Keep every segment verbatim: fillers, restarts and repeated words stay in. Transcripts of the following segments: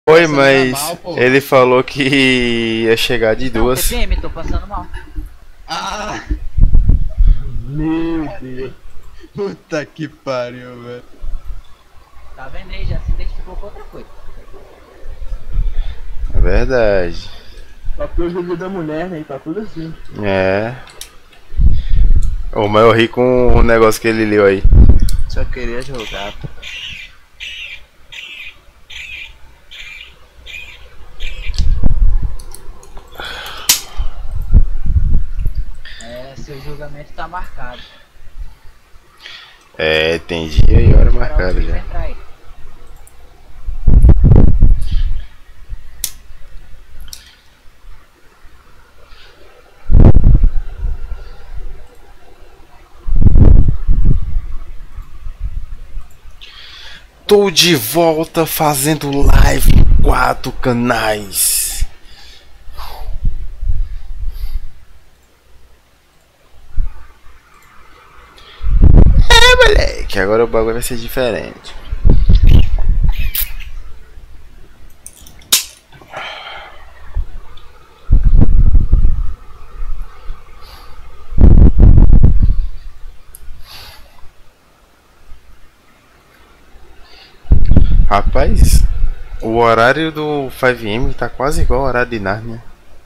Foi, Passando mas mal, pô. ele falou que ia chegar de Não, duas. T P M, tô passando mal. Ah, Meu Deus. puta que pariu, velho. Tá vendo aí? Já se identificou com outra coisa. É verdade. Só porque eu joguei da mulher, né? E tá tudo assim. É. Ô, mas eu ri com o negócio que ele leu aí. Só queria jogar. É, seu julgamento tá marcado. É, tem dia e hora Esperar o marcada juiz já. entrar aí. Tô de volta fazendo live em quatro canais. É, moleque, agora o bagulho vai ser diferente. Rapaz, o horário do cinco M tá quase igual ao horário de Narnia.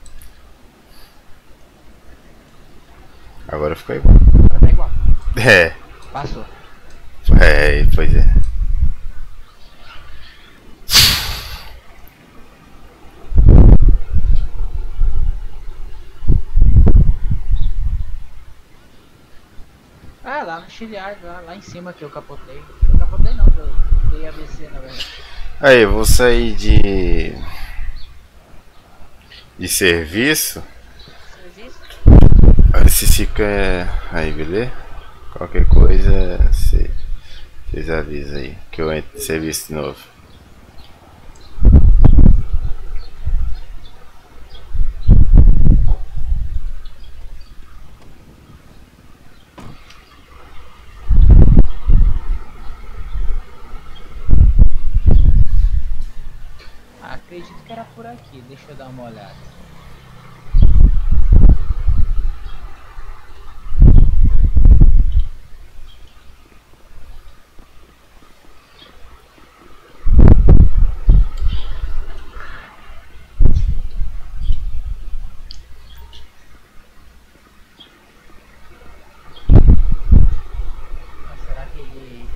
Agora ficou igual. Agora tá igual. É, Passou. é, pois é. Ah, lá no Chiliar, lá, lá em cima que eu capotei. Eu capotei não, eu dei A V C na verdade. Aí, eu vou sair de. de serviço. Serviço? Aí se fica. Aí, beleza? Qualquer coisa, cê- vocês avisam aí que eu entro de serviço de novo. Ah, acredito que era por aqui, deixa eu dar uma olhada. Mas será que ele...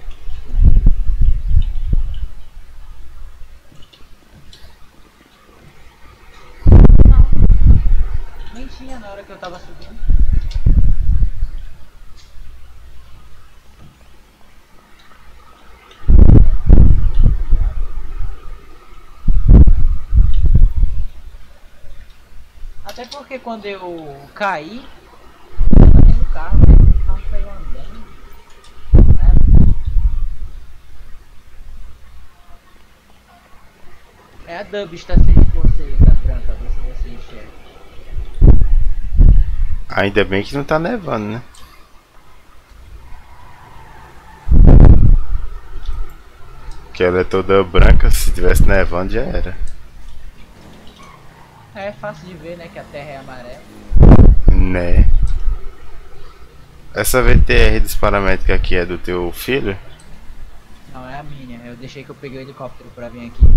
Não, nem tinha na hora que eu tava subindo. Até porque quando eu caí, eu tava no carro, né? O carro saiu andando. É, é a Dub está sendo de vocês, da branca, ver se você enxerga. Ainda bem que não tá nevando, né? Que ela é toda branca, se tivesse nevando já era. É fácil de ver, né, que a terra é amarela. Né? Essa V T R disparamétrica aqui é do teu filho? Não, é a minha. Eu deixei que eu peguei o helicóptero pra vir aqui.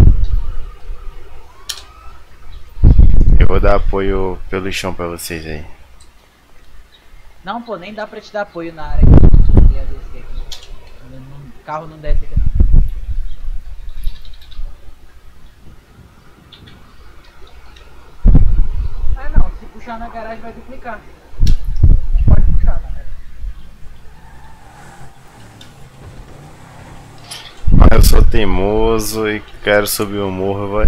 Eu vou dar apoio pelo chão pra vocês aí. Não, pô, nem dá pra te dar apoio na área que eu ia descer aqui. Não- não- O carro não desce aqui não. Ah não, se puxar na garagem vai duplicar. Pode puxar na garagem. Mas eu sou teimoso e quero subir o morro, vai.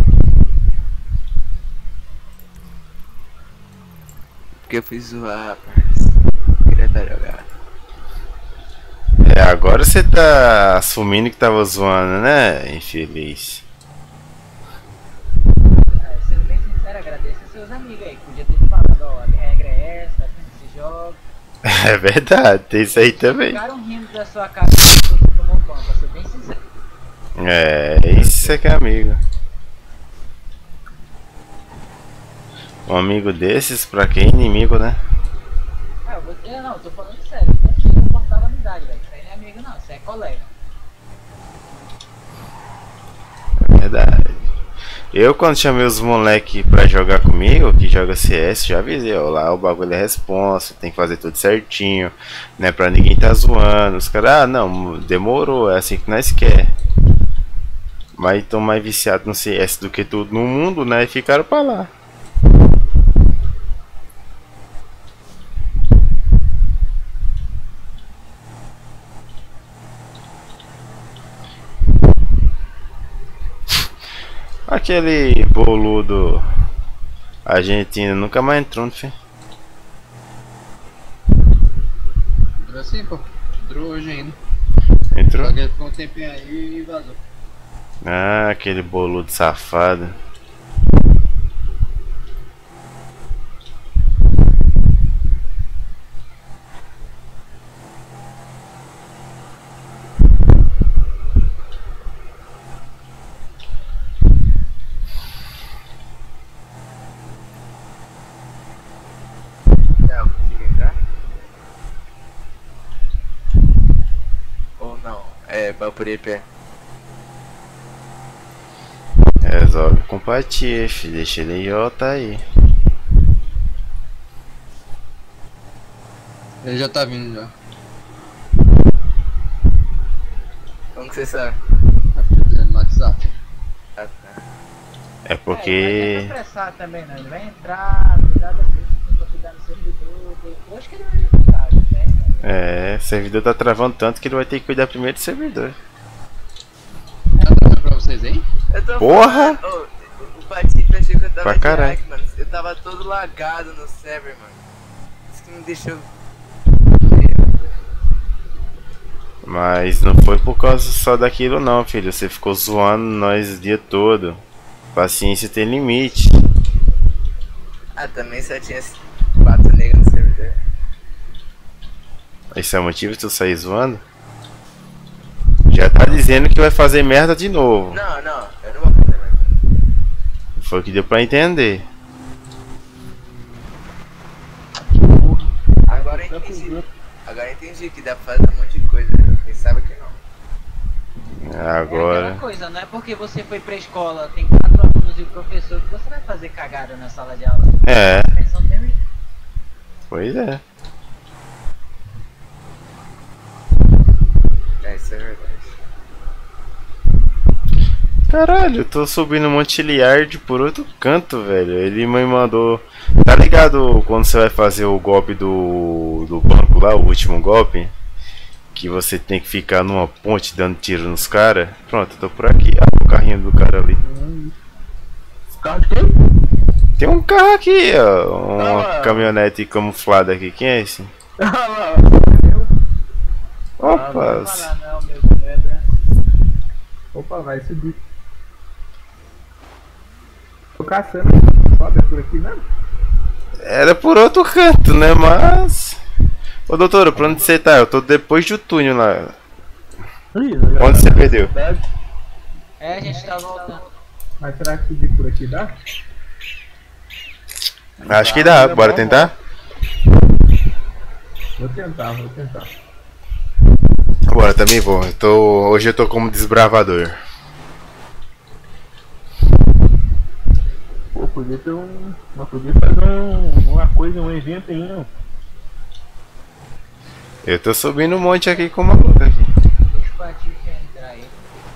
Porque eu fui zoar, parça. Queria estar jogando. É, agora você tá assumindo que tava zoando, né, infeliz? É, sendo bem sincero, agradeço a seus amigos aí. Podia ter falado, ó, a regra é essa, assim que se joga. É verdade, tem isso aí também. Ficaram rindo da sua cara quando você tomou um pão, pra ser bem sincero. É, isso é que é amigo. Um amigo desses, pra quem é inimigo, né? É, eu vou, eu não, eu tô falando sério. Você não cortava amizade, velho. Isso aí não é amigo, não. Isso é colega. Verdade. Eu, quando chamei os moleque pra jogar comigo, que joga C S, já avisei, ó, lá o bagulho é responsa, tem que fazer tudo certinho, né, pra ninguém tá zoando. Os caras, ah, não, demorou, é assim que nós quer. Mas estão mais viciados no C S do que tudo no mundo, né, e ficaram pra lá. Aquele boludo argentino nunca mais entrou no fim. Entrou assim, pô. Entrou hoje ainda. Entrou? Só que ele ficou um tempinho aí e vazou. Ah, aquele boludo safado. É, eu consigo entrar? Ou não? É, pra por I P. Resolve com o Patife, deixa ele aí, ó, tá aí. Ele já tá vindo já. Como que você sabe? Tá dizendo no WhatsApp. Ah, tá. É É, porque. ele vai apressar também, não. Ele vai entrar, cuidar das coisas que eu cuidar no servidor. Depois que ele vai entrar, né? É, o servidor tá travando tanto que ele vai ter que cuidar primeiro do servidor. Ela tá dando pra vocês aí? Eu tô Porra! falando, ô, o o Patife achou que eu tava Pra de caralho. hack, mano. Eu tava todo lagado no server, mano. Isso que me deixou. Mas não foi por causa só daquilo não, filho. Você ficou zoando nós o dia todo. Paciência tem limite. Ah, também só tinha quatro negros no servidor. Esse é o motivo de tu sair zoando? Já tá dizendo que vai fazer merda de novo. Não, não, eu não vou fazer mais. Foi o que deu pra entender. Agora eu entendi. Agora eu entendi que dá pra fazer um monte de coisa. Eu pensava que não. É aquela Agora. coisa, não é porque você foi pra escola, tem quatro alunos e o professor que você vai fazer cagada na sala de aula. É, Pensão do mesmo jeito. pois é. É, isso é verdade. Caralho, eu tô subindo um monte de Liard por outro canto, velho. Ele me mandou. Tá ligado quando você vai fazer o golpe do, do banco lá, o último golpe? Que você tem que ficar numa ponte dando tiro nos caras? Pronto, eu tô por aqui. Ah, o carrinho do cara ali. Carro de quem? Tem um carro aqui, ó. Uma Ah. caminhonete camuflada aqui. Quem é esse? Ah lá. Opa! Não vai lá, não, meu, meu é branco. Opa, vai subir. Tô caçando. Sobe por aqui mesmo? Era por outro canto, né? Mas. Ô doutora, pra onde você tá? Eu tô depois do túnel lá. Onde você perdeu? É, a gente tá voltando. Mas será que subir por aqui dá? Acho que dá, bora tentar? Vou tentar, vou tentar. Bora, também vou. Eu tô... Hoje eu tô como desbravador. Pô, podia ter um. Mas podia fazer um, uma coisa, um evento aí, não. Eu tô subindo um monte aqui com uma luta aqui. Deixa o Patife entrar aí.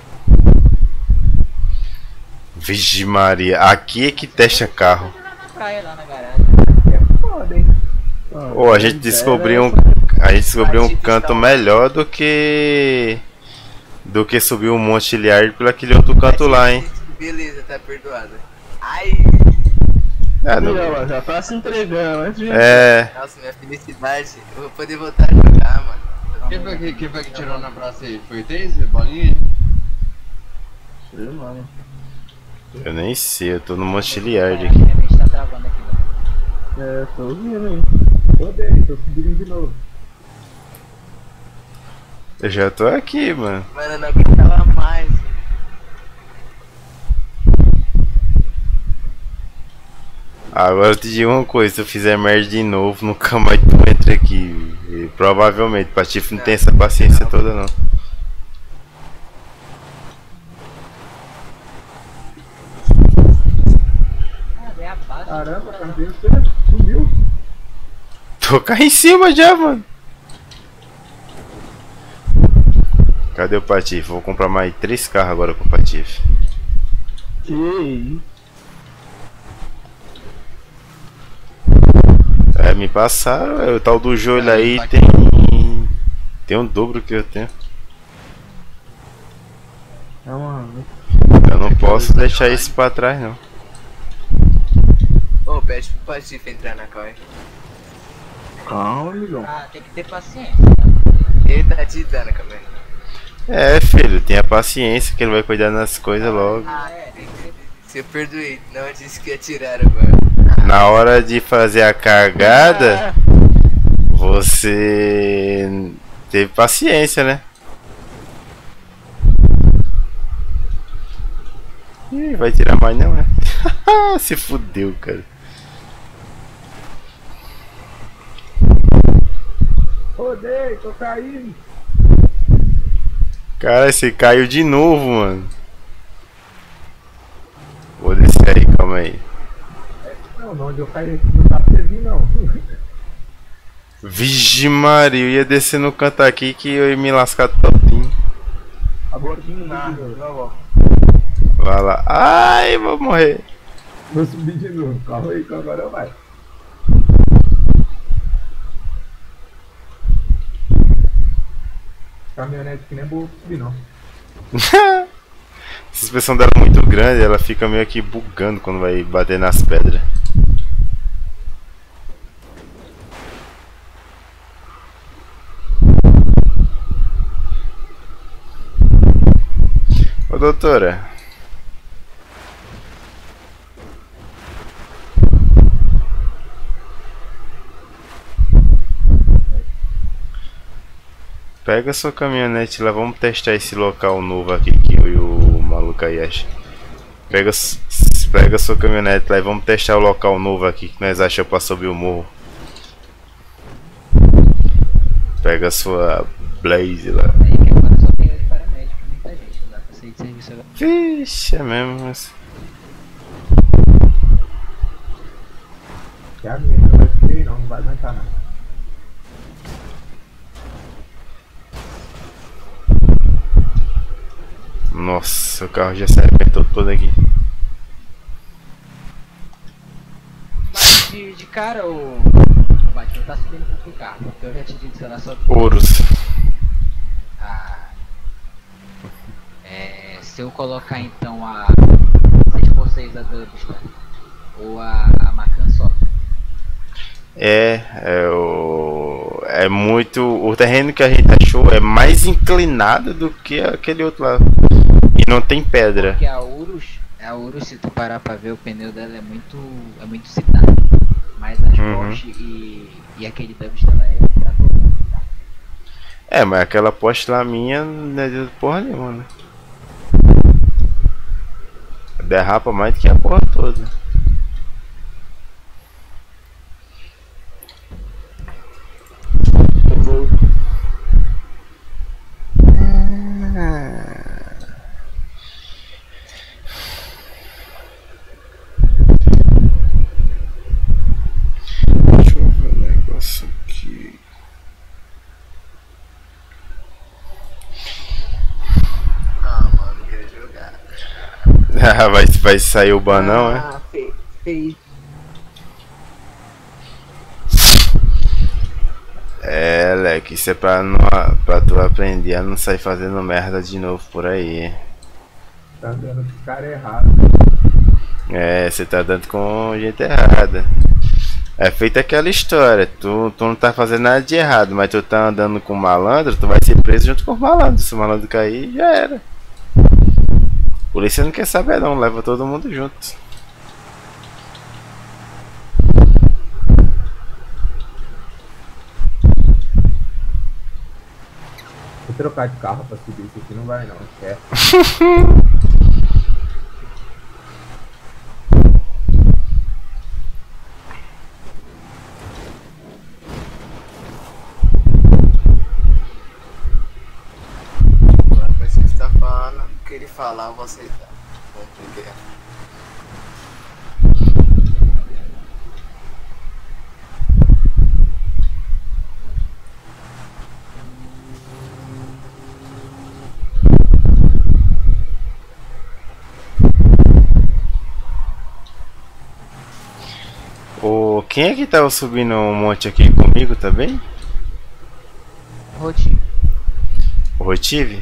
Vixe Maria, aqui é que testa carro. Vai lá na praia, lá na garagem. É foda, hein? Ô, a gente descobriu um. A gente descobriu um canto melhor do que. Do que subir um monte de Liard pelo aquele outro canto lá, hein? Beleza, tá perdoado. Ai, Ah, não... Ela já tá se entregando antes de. É. nossa, minha felicidade. Eu vou poder voltar a jogar, mano. Quem foi que, quem foi que tirou na praça aí? Foi o Daisy? Bolinha? Sei, mano. Eu nem sei, eu tô no monte de Liard aqui. Minha mente tá travando aqui, velho. É, tô ouvindo aí. Tô bem, tô subindo de novo. Eu já tô aqui, mano. Mano, eu não aguentava mais. Agora eu te digo uma coisa, se eu fizer merda de novo, nunca mais tu entra aqui. E provavelmente, Patife não tem essa paciência toda não. Ah, é a base. Caramba, cadê você? Sumiu. Tô cá em cima já, mano. Cadê o Patife? Vou comprar mais três carros agora com o Patife. Que isso? É, me passaram, é, o tal do joelho aí tem. Tem um dobro que eu tenho. É uma... Eu não posso deixar isso pra trás não. Ô, pede pro Patife entrar na cal. Calma, amigão. Ah, tem que ter paciência, né? Ele tá te dando, Camelo. É, filho, tenha paciência que ele vai cuidar das coisas logo. Ah, é. Se eu perdoei, não disse que ia tirar agora. Na hora de fazer a cagada, você teve paciência, né? Ih, vai tirar mais não, né? Se fudeu, cara. Rodei, tô caindo. Cara, você caiu de novo, mano. Vou descer aí, calma aí. Não, não, onde eu caí aqui não dá pra você vir, não. Vixe Maria, eu ia descer no canto aqui que eu ia me lascar todinho. Agora que nada, ó. Vai lá. Ai, vou morrer. Vou subir de novo, calma aí que agora vai. Caminhonete que nem é boa pra subir, não. A suspensão dela é muito grande, ela fica meio que bugando quando vai bater nas pedras. Ô doutora. Pega sua caminhonete lá, vamos testar esse local novo aqui que eu e o maluco aí acha. Pega, pega sua caminhonete lá e vamos testar o local novo aqui que nós achamos pra subir o morro. Pega sua Blaze lá. Aí que agora só tem oito paramédicos, muita gente, não dá pra sair de serviço agora. Vixe, é mesmo, mas... Que a minha não vai subir, não, não vai aguentar nada. Nossa, o carro já se arrebentou todo aqui. Mas de, de cara o. O Batman tá subindo com que carro? Porque eu já te disse que ela só. Ouros. Ah. É. Se eu colocar então a seis por seis da Dubsta ou a, a Macan só. É, é, o, é muito. O terreno que a gente achou é mais inclinado do que aquele outro lá. E não tem pedra. Porque a Urus, a Urus, se tu parar pra ver, o pneu dela é muito. é muito citado. Mas as Uhum. Porsche e, e aquele Dubsta lá é pra todo mundo. Tá? É, mas aquela poste lá minha não é de porra nenhuma, né? Derrapa mais do que a porra toda. Deixa eu ver o negócio aqui. Ah, mano, não queria jogar. Ah, vai, vai sair o banão, é? Ah, fe- fez. É, Leque, isso é pra, não, pra tu aprender a não sair fazendo merda de novo por aí. Tá dando com o cara errado. É, você tá dando com gente errada. É feita aquela história, tu, tu não tá fazendo nada de errado, mas tu tá andando com malandro, tu vai ser preso junto com o malandro. Se o malandro cair, já era. Polícia não quer saber não, leva todo mundo junto. Vou trocar de carro pra subir isso aqui, não vai não, esquece. falar, eu vou aceitar. Vamos ver. Ô, quem é que tava subindo um monte aqui comigo também? Roti. O Rotive?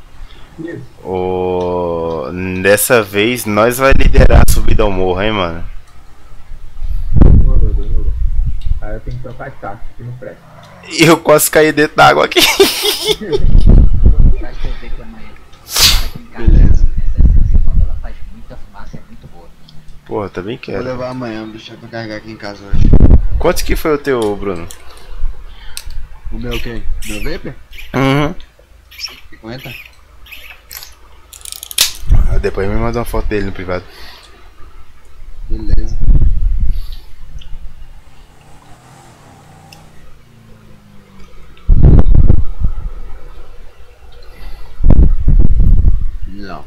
O... Dessa vez nós vai liderar a subida ao morro, hein, mano? Demorou, demorou. Aí eu tenho que trocar de taxa aqui no prédio. E eu quase caí dentro da água aqui. Faz que eu ver que amanhã. Aqui em casa, Beleza. essa segunda ela faz muita fumaça, é muito boa. Porra, também Vou quero. levar amanhã, o bicho é pra carregar aqui em casa hoje. Quanto que foi o teu, Bruno? O meu quem? Meu vape? Uhum. cinquenta? Ah, depois me manda uma foto dele no privado. Beleza. Não.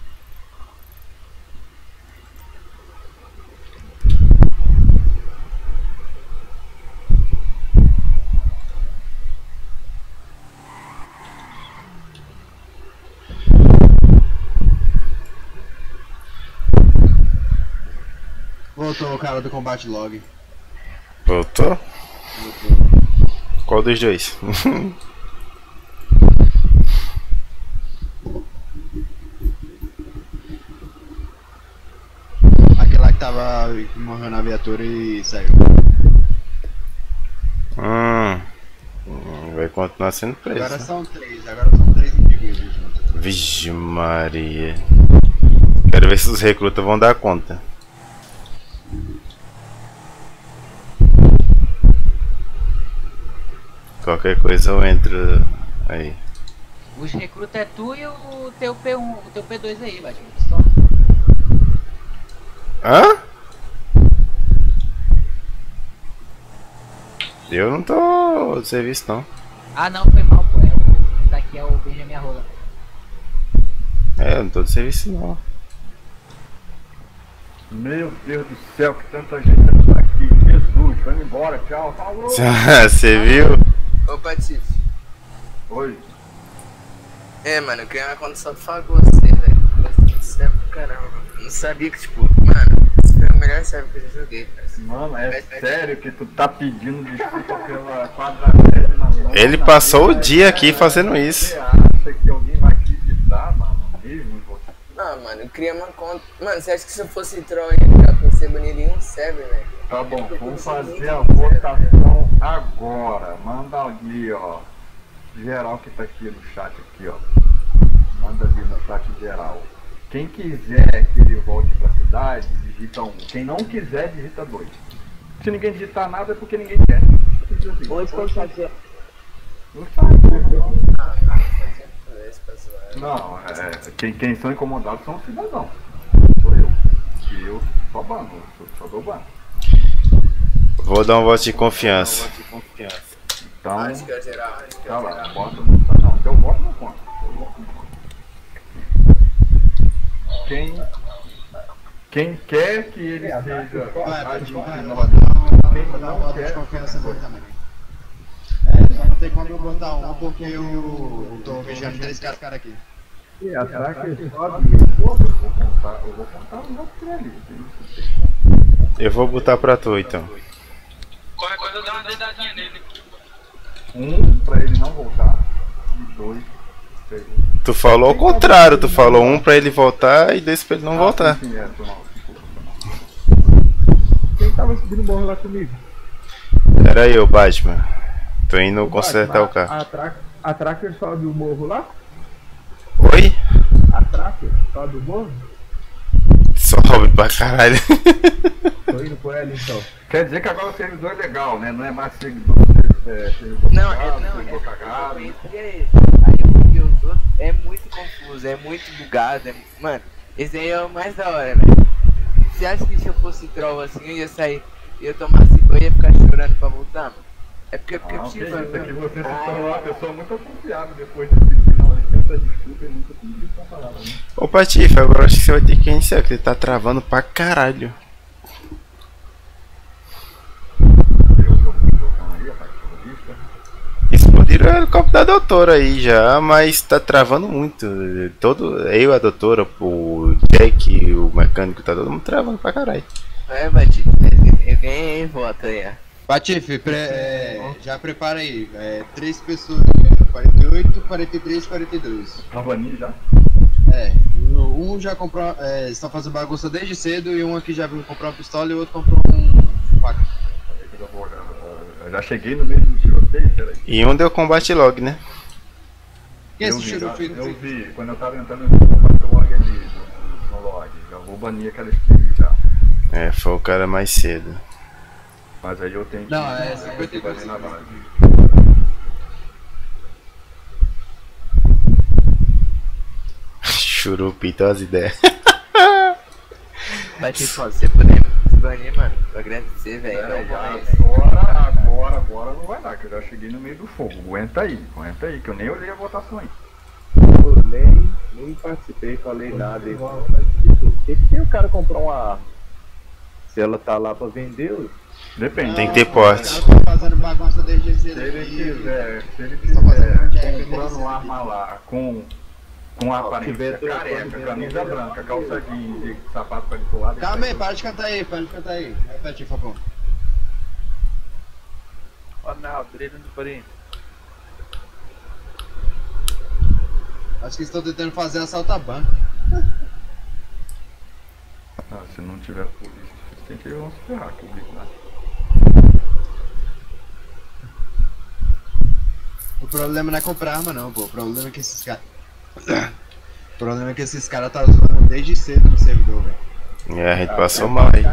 Voltou o cara do combate log. Voltou? Voltou. Qual dos dois? Aquele lá que tava que morreu na viatura e saiu. hum. Hum, Vai continuar sendo preso. Agora são três, agora são três indivíduos juntos. Vixe Maria. Quero ver se os recrutas vão dar conta. Qualquer coisa eu entro aí. Os recrutas é tu e o teu P um, o teu P dois aí, Batman. Só. Hã? Eu não tô de serviço não. Ah não, foi mal, pô. É o, daqui é o Benjamin Arrola. É, eu não tô de serviço não. Meu Deus do céu, que tanta gente tá aqui. Jesus, vai embora, tchau, falou. Você viu? Ô, Patife. Oi. É, mano, eu criei uma condição pra falar com você, velho. Você serve pra caramba. Não sabia que, tipo, mano, esse foi o melhor serve que eu já joguei, cara. Mano, é sério que tu tá pedindo desculpa pela quadragésima nona Ele passou o dia aqui fazendo isso. Você acha que alguém vai acreditar, mano, mesmo em você? Ah, mano, eu criei uma conta. Mano, você acha que se eu fosse troll eu ia ficar por ser banido em um server, velho? Tá bom, vamos fazer a votação agora. Manda ali, ó. Geral que tá aqui no chat aqui, ó. Manda ali no chat geral. Quem quiser que ele volte pra cidade, digita um. Quem não quiser, digita dois. Se ninguém digitar nada é porque ninguém quer. Assim. Oi, ficou no chat. No chat. Ah, cara, fazer isso pra zoar. Não, é, quem, quem são incomodados são os cidadãos. Sou eu. Que eu só bando, só, só dou bando. Vou dar um voto de confiança. Então, Acho que é geral, acho que é tá lá, geral. bota no. Não, teu voto não conta. Teu voto não conta. Quem, quem quer que ele seja admitido, quem Vou dar não uma voto quer. de confiança nele também. É, só não tem como eu botar um porque eu eu tô vigiando três caras cara aqui. E ataque sobe, eu vou contar, eu vou contar o voto pra ele. Eu vou botar pra tu então. Qualquer coisa dá uma dedadinha nele. Um, pra ele não voltar, e dois, pra ele. Tu falou ao contrário, tu falou um pra ele voltar e dois pra ele não voltar. Sim, é, foi mal, desculpa, foi mal. Quem tava subindo o morro lá comigo? Era eu, Batman. Tô indo consertar o carro. A, tra a Tracker sobe o morro lá? Oi? A Tracker sobe o morro? Sobe pra caralho. Tô indo com ela então. Quer dizer que agora o servidor é legal, né? Não é mais seguidor, é, servidor Não, é, cagado, não, servidor é, cagado. é, é esse. Aí porque os outros é muito confuso, é muito bugado, é, mano, esse aí é o mais da hora, velho. Você acha que se eu fosse troll assim, eu ia sair, ia tomar cinco e ia ficar chorando pra voltar, mano? É porque, porque Ah, tipo, que isso, é que você se ah, tornou uma pessoa muito confiável depois desse final aí. tanta desculpa e nunca cumpri com a palavra, né? Ô Patife, agora acho que você vai ter que iniciar, porque tá travando pra caralho. Eu jogo no jogão aí, rapaz, terrorista. Explodiram o helicóptero da doutora aí já, mas tá travando muito. Todo, eu, a doutora, o Jack, o mecânico, tá todo mundo travando pra caralho. É, Batife, eu ganhei voto aí, ó. Patife, pre- é, já prepara aí. É, três pessoas. quarenta e oito, quarenta e três, quarenta e dois. Tava ali já. É, um já comprou. É, está fazendo bagunça desde cedo e um aqui já veio comprar uma pistola e o outro comprou um faca. Eu vou- eu já cheguei no meio do tiroteio, peraí. E um deu combate log, né? Quem Eu assistiu vi, o já- filme? eu vi, quando eu tava entrando no combate log ali, no, no log, já vou banir aquela skin já. É, foi o cara mais cedo. Mas aí eu tenho que... Não, é eu tenho que cinquenta e dois banir na base. Churupita, as ideias. Batife, ó, se você puder me banir, mano, vou agradecer, velho. É, Não, já, mas... agora, agora, agora não vai dar, que eu já cheguei no meio do fogo. Aguenta aí, aguenta aí, que eu nem olhei a votação aí. Eu nem, nem participei, falei nada aí. Mas, tipo, o que que tem o cara comprar uma arma? Se ela tá lá pra vender, ué. Depende. Tem que ter porte. Eu tô fazendo bagunça desde cedo. Se ele aqui. quiser, se ele Só fazendo quiser um jack comprando desse uma arma lá com, com a aparência tiver trocando, careca, tiver camisa trocando. branca, calça jeans e sapato para de lado. Calma aí, para de cantar aí, para de cantar aí. Repete, Fabão. Ó, não, treino do Corinthians. Acho que estão tentando fazer assalto à banca. Ah, se não tiver polícia suficiente, eles vão se ferrar, que eu vi lá. O problema não é comprar arma não, pô. O problema é que esses caras. O problema é que esses caras tá zoando desde cedo no servidor, velho. É, a gente passou mal aí.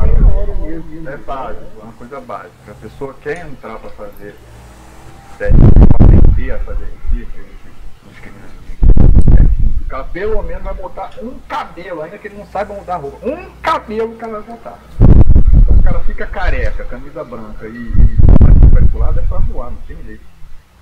É básico, é uma coisa básica. A pessoa quer entrar pra fazer técnica, pra aprender a fazer isso, nos crimes. O cara pelo menos vai botar um cabelo, ainda que ele não saiba mudar a roupa. Um cabelo o cara vai botar. Então o cara fica careca, camisa branca e, e vai pro lado é pra voar, não tem jeito.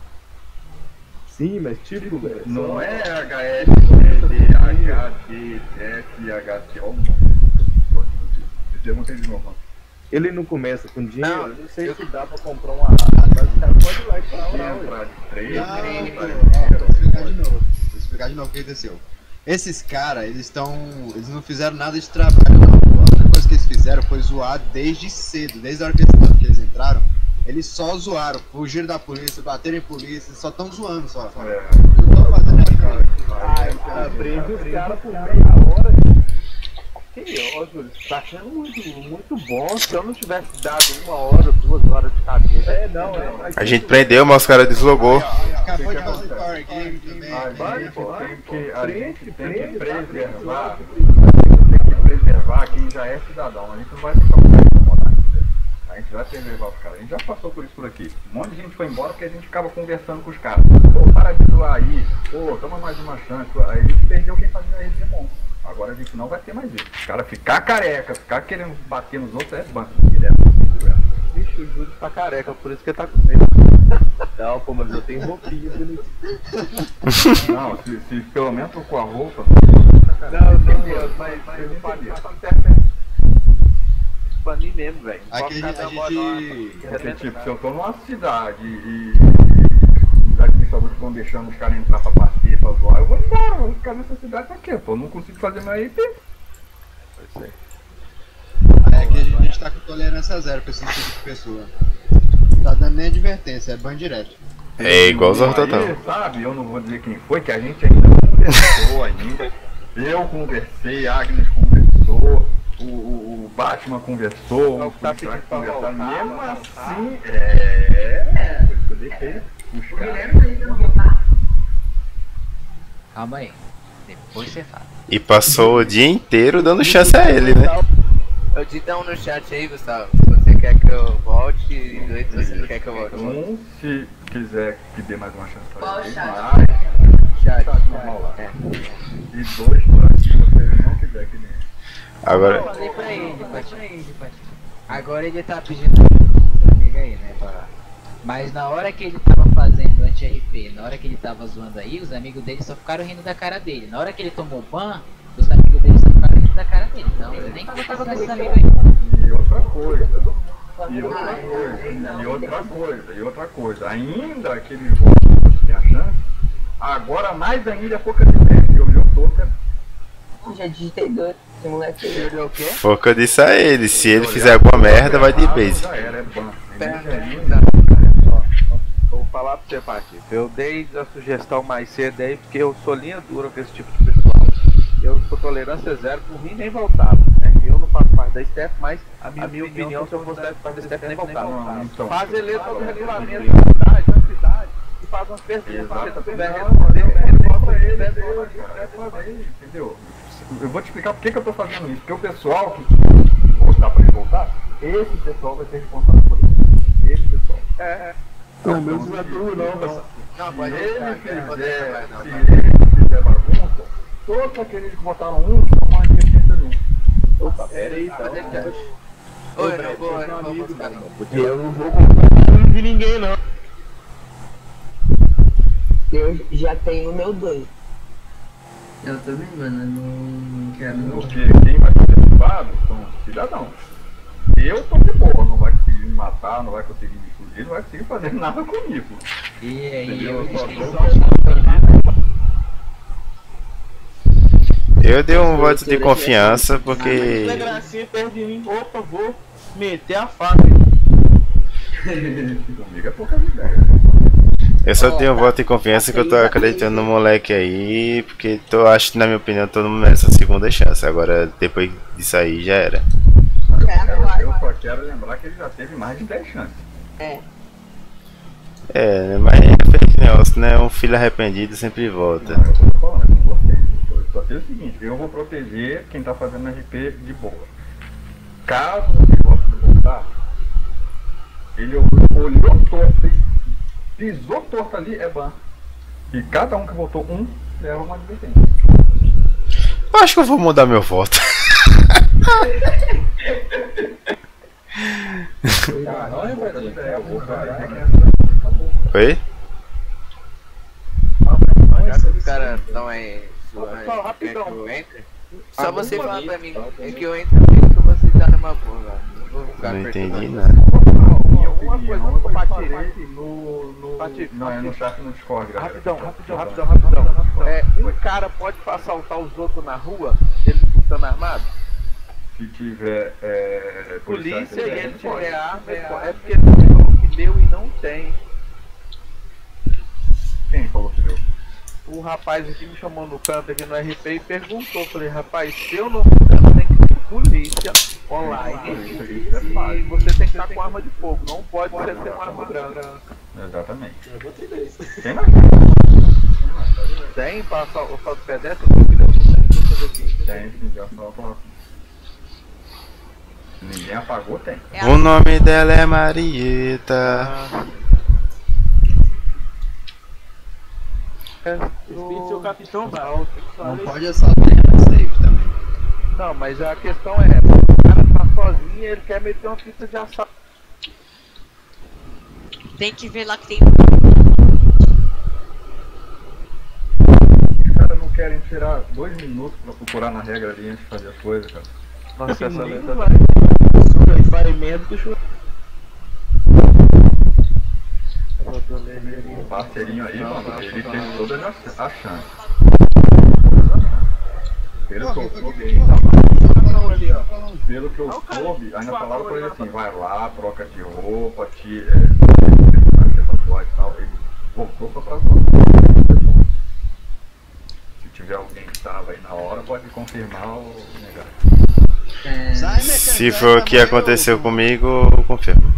Sim, mas tipo, velho. Não é H S D H D F H T O. Perguntei de novo. Ele não começa com dinheiro, Não, eu não sei eu- se dá pra comprar uma arma, mas o cara pode ir lá e falar, Aqui ué. entrar de três, Não, três, pô, três, ó, vou explicar de novo. Vou explicar de novo o que aconteceu. Esses caras, eles estão. Eles não fizeram nada de trabalho, não. A única coisa que eles fizeram foi zoar desde cedo, desde a hora que eles, que eles entraram. Eles só zoaram, fugiram da polícia, bateram em polícia, só estão zoando só. É, Não estão fazendo nada. Ai, cara, prende os caras por meia hora. Que ódio, tá sendo muito, muito bom. Se eu não tivesse dado uma hora, duas horas de cadeira. É, não, é. A gente prendeu, mas os caras deslogou. Acabou de fazer Power Game também. a Vai, gente pô, tem que, a prende, gente tem que prende, preservar, tem que preservar quem já é cidadão. A gente não vai deixar o cara incomodar. A gente vai preservar os caras. A gente já passou por isso por aqui. Um monte de gente foi embora porque a gente ficava conversando com os caras. Pô, para de zoar aí. Pô, toma mais uma chance. Aí a gente perdeu quem fazia a rede bom. Agora a gente não vai ter mais isso. Os caras ficar careca, ficar querendo bater nos outros é banco. Direto. Bicho, o Júlio tá careca, por isso que ele tá com medo. Não, pô, mas eu tenho roupinha bonitinha. Não, se, se pelo menos com a roupa. Não, não, mas, mas eu falei, tá certo. Pra mim mesmo, velho. Aqui a gente. A gente... Porque, tipo, se eu tô numa cidade e os administradores estão deixando os caras entrar pra bater, pra zoar, eu vou embora, eu vou ficar nessa cidade pra quê? Pô, eu não consigo fazer meu I P. É que a gente tá com tolerância zero pra esse tipo de pessoa. Não tá dando nem advertência, é ban direto. É igual os Aí, Total. sabe, eu não vou dizer quem foi, que a gente ainda conversou ainda. Eu conversei, a Agnes conversou, o, o, o Batman conversou, o tá Felipe pedindo pra conversou. voltar, Mesmo pra assim, é. Por isso que eu deixei os caras. Calma aí. Depois você fala. E passou o dia inteiro dando chance a ele, né? Eu te dou um no chat aí, Gustavo. Se você quer que eu volte, e dois, se você não quer que eu volte. Um, se quiser que dê mais uma chance pra Qual ele, chat? mas Chat. chat normal lá. É. E dois, por aqui, se ele não quiser que dê. Eu Agora, falei pra ele, Pati. Agora ele tá pedindo pro amigo aí, né? Pra Mas na hora que ele tava fazendo anti-R P, na hora que ele tava zoando aí, os amigos dele só ficaram rindo da cara dele. Na hora que ele tomou ban, os amigos dele só ficaram rindo da cara dele. Então, eu nem colocava com esses amigos aí. E outra coisa, e outra coisa, e outra coisa, e outra coisa, ainda aquele jogo que tem a chance, agora mais ainda é pouca de tempo, eu já tô Já digitei dois, esse moleque aí. Ele é o quê? Foi o que eu disse a ele, se ele fizer alguma merda, vai de base. Já era, é ban. Vou falar pra você, Pati. Eu dei a sugestão mais cedo aí porque eu sou linha dura com esse tipo de pessoal. Eu sou tolerância zero, por mim nem voltava, né? Eu não faço parte da staff, mas a minha, a minha opinião, se eu fosse parte da staff, nem voltava. Não, então. Faz ele ler todo o regulamento da cidade, da cidade, e faz umas perguntas. Se você tiver responder, entendeu? Eu vou te explicar por que, que eu tô fazendo isso. Porque o pessoal que voltar pra ele voltar, esse pessoal vai ser responsável por isso. Esse pessoal. É. Não, meu não é tudo não, pessoal. Não, Se pode ele ficar, fizer, não, se não. ele fizer bagunça, todos aqueles que votaram um, são mais de sessenta de um. Opa, pera aí, então. Oi, não vou, não vou buscar não. Eu não vou comprar de ninguém, não. Eu já tenho o meu dois. Eu também, mano, eu não, não quero não. Porque quem vai ser derrubado são cidadãos. Eu tô de boa, não vai conseguir me matar, não vai conseguir me fugir, não vai conseguir fazer nada comigo. E aí, Entendeu? eu Eu só esqueci. tô Eu dei um voto de confiança porque. Se gracinha perto de mim, opa, vou meter a faca. comigo é pouca ideia. Eu só dei um voto de confiança que eu tô acreditando no moleque aí, porque tô, acho que na minha opinião todo mundo merece a segunda chance. Agora depois disso aí já era. Eu, quero, eu só quero lembrar que ele já teve mais de dez chances. É. É, mas é fake negócio, né? Um filho arrependido sempre volta. Não, eu tô falando com vocês. Eu só sei o seguinte, eu vou proteger quem tá fazendo R P de boa. Caso você goste de voltar, ele olhou torto e pisou torto ali, é ban. E cada um que votou um, leva uma advertência. Eu acho que eu vou mudar meu voto. Oi? Já que os caras estão aí zoando, quer que rapidão. eu entre? Só você falar pra mim, é que eu entro mesmo que eu vou citar numa boa, velho. Não vou ficar Não entendi perturbando. nada. Uma coisa, eu eu partirei partirei no, no, Parti- não, é no chat no Discord, galera. Rapidão, rapidão, rapidão, rapidão. É, um cara pode assaltar os outros na rua, ele estando armado? Se tiver é, Polícia e ele pode. tiver arma, ele pode. É porque ele falou que deu e não tem. Quem falou que deu? O rapaz aqui me chamou no canto aqui no R P e perguntou, falei, rapaz, se eu não engano, tem que ter polícia online e você tem que estar com arma de fogo, não pode ser sem uma arma branca. Exatamente. Tem mais? Tem para assalto pedestre? Tem, sim, já só falar assim. Ninguém apagou, tem. O nome dela é Marieta. O capitão Não pode assaltar em safe também. Não, mas a questão é, o cara tá sozinho e ele quer meter uma pista de assalto. Tem que ver lá que tem. Os caras não querem tirar dois minutos pra procurar na regra ali antes de fazer as coisas, cara. Nossa, essa Ninguém letra vai. vai medo do churrasco. O parceirinho aí, mano, ele tem todas as as chances. Pelo que eu soube, pelo que eu soube, ainda falaram pra ele assim, vai lá, troca de roupa, tira, é, tatuagem e tal, ele voltou só pra zona. Se tiver alguém que tava aí na hora, pode confirmar ou negar. É, Se for o que aconteceu comigo, eu confirmo.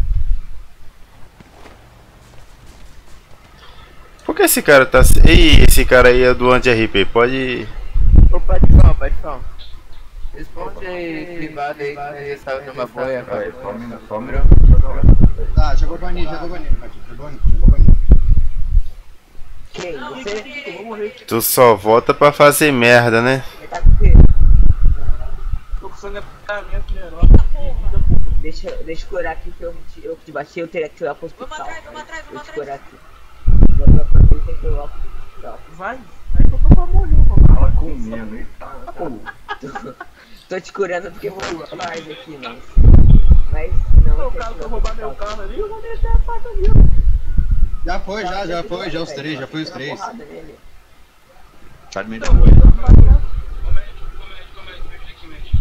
Por que esse cara tá. Ih, esse cara aí é do anti-R P, pode. Ô, pode falar, pode falar. Responde aí, privado aí, que ele saiu numa boia. Aí, só um minuto, só um Branco. minuto. Tá, jogou banido, jogou banido, Paty. Jogou jogou banido. Quem? Você? Tu só volta pra fazer merda, né? Ele tá com o quê? Tô com sangramento menor. Deixa, deixa eu curar aqui que eu, eu te bati, eu teria que te levar pro hospital. Vamos atrás, vamos atrás, vamos Deixa eu atrás. curar aqui. Agora pra frente tem que levar pro hospital. Vai, vai que eu tô pra morrer, mano. Fala comendo, eita, pô. Tô te curando porque eu vou mais aqui, mas... Mas não... O cara vai roubar meu carro ali, eu vou meter a faca ali. Já foi, já, já foi, já os três, já foi os três. Sai do meio da rua. Comédia, comédia, comédia, mexe aqui, mexe.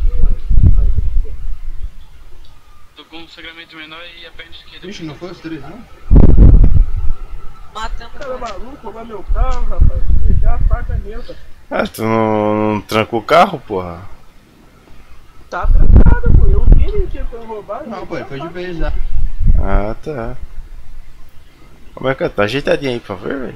Tô com um sangramento menor e a perna esquerda. Vixe, não foi os três, não? Matamos O cara é o maluco, roubar meu carro, rapaz. Meter a faca nele, cara. Ah, tu não, não tranca o carro, porra? Tá trancado, pô. Eu vi ele tentando roubar. Não, pô, ele foi de vez já. Ah, tá. Como é que tá? Ajeitadinho aí, por favor, velho.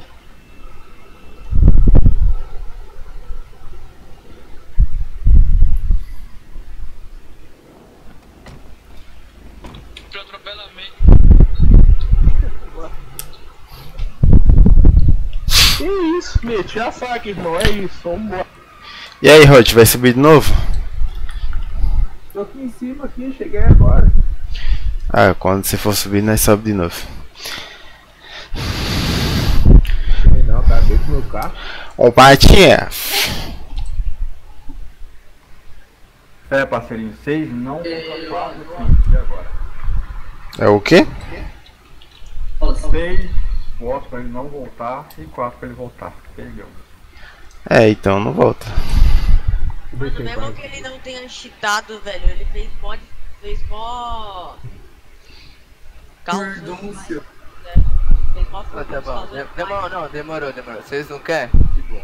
Pro atropelamento. Que isso, meti a faca, irmão. É isso, vambora. E aí, Rod, vai subir de novo? Tô aqui em cima, aqui, cheguei agora. Ah, quando você for subir, nós sobe de novo. Não, tá dentro do meu carro. Ô, Patinha! É, parceirinho, seis não contra quatro, sim. E agora? É o quê? Seis votos pra ele não voltar e quatro pra ele voltar. Perdeu. É, então não volta. Mano, mesmo que ele não tenha cheatado, velho, ele fez mod. Fez mó. Calma. Perdôncia. Fez mó Ah, tá bom. fazendo De- Demorou, não, demorou, demorou. Vocês não querem? De boa.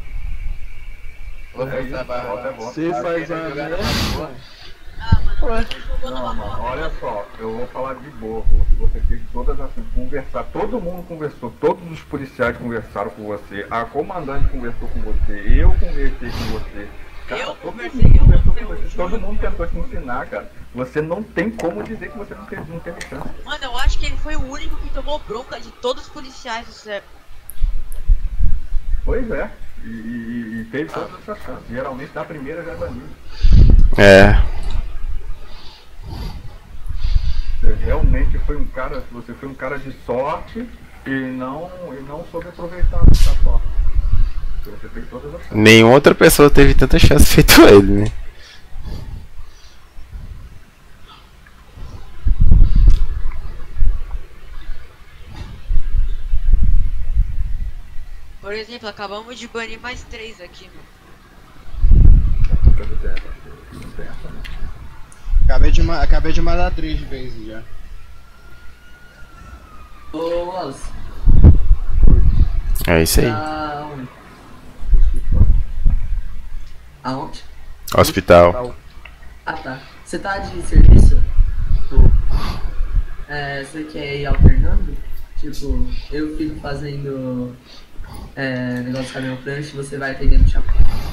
Vou É fazer isso, a barra. volta, volta. Você faz a jogar merda. na boa. Ah, mano, Ué. ele jogou Não, numa mano, moto. olha só, eu vou falar de boa, você, você teve todas as conversar, todo mundo conversou, todos os policiais conversaram com você, a comandante conversou com você, eu conversei com você. Cara, Eu todo conversei, mundo eu conversou mostrei com o você, todo Júnior. mundo tentou te ensinar, cara. Você não tem como dizer que você não teve, não teve chance. Mano, eu acho que ele foi o único que tomou bronca de todos os policiais do C E P. Pois é, e, e, e teve todas essas chances. Geralmente na primeira já é banido. É. Você realmente foi um cara, você foi um cara de sorte e não, e não soube aproveitar essa sorte. Você fez todas as chances. Nenhuma outra pessoa teve tanta chance feito ele, né? Por exemplo, acabamos de banir mais três aqui, mano. Acabei de, ma- acabei de mandar três vezes já. Ô, Wallace. É isso aí. Tá onde? Aonde? Hospital. Ah, tá. Você tá de serviço? É, você quer ir alternando? Tipo, eu fico fazendo é, negócio de caminhão prancha e você vai atendendo chapa.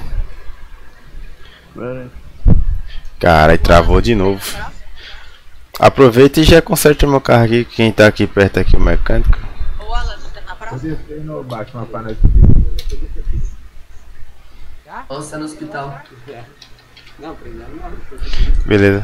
Caralho, travou de novo. Aproveita e já conserta meu carro aqui. Quem tá aqui perto aqui, o mecânico. Ô, Alan, você tá na praça? No Batman pra nós. Ou você tá no hospital. Beleza.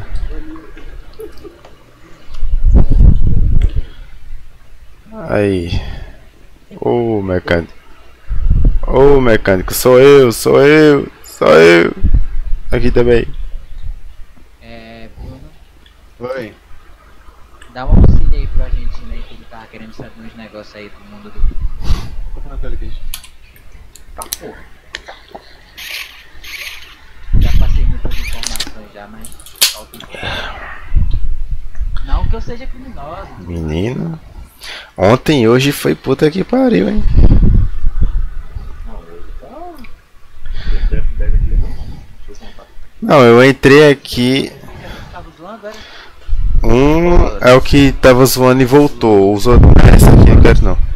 Aí. Ô mecânico. Ô mecânico, sou eu, sou eu, sou eu. Aqui também. É, Bruno, Oi. dá uma auxília aí pra gente, né? Que ele tava querendo saber uns negócios aí do mundo do. Tô falando com ele aqui. Tá, porra. Já passei muitas informações já, mas falta um pouco. Não que eu seja criminoso. Menino. Ontem e hoje foi puta que pariu, hein? Não, eu entrei aqui. Tava zoando, era? Um é o que tava zoando e voltou. Os outros. Essa aqui eu não quero não.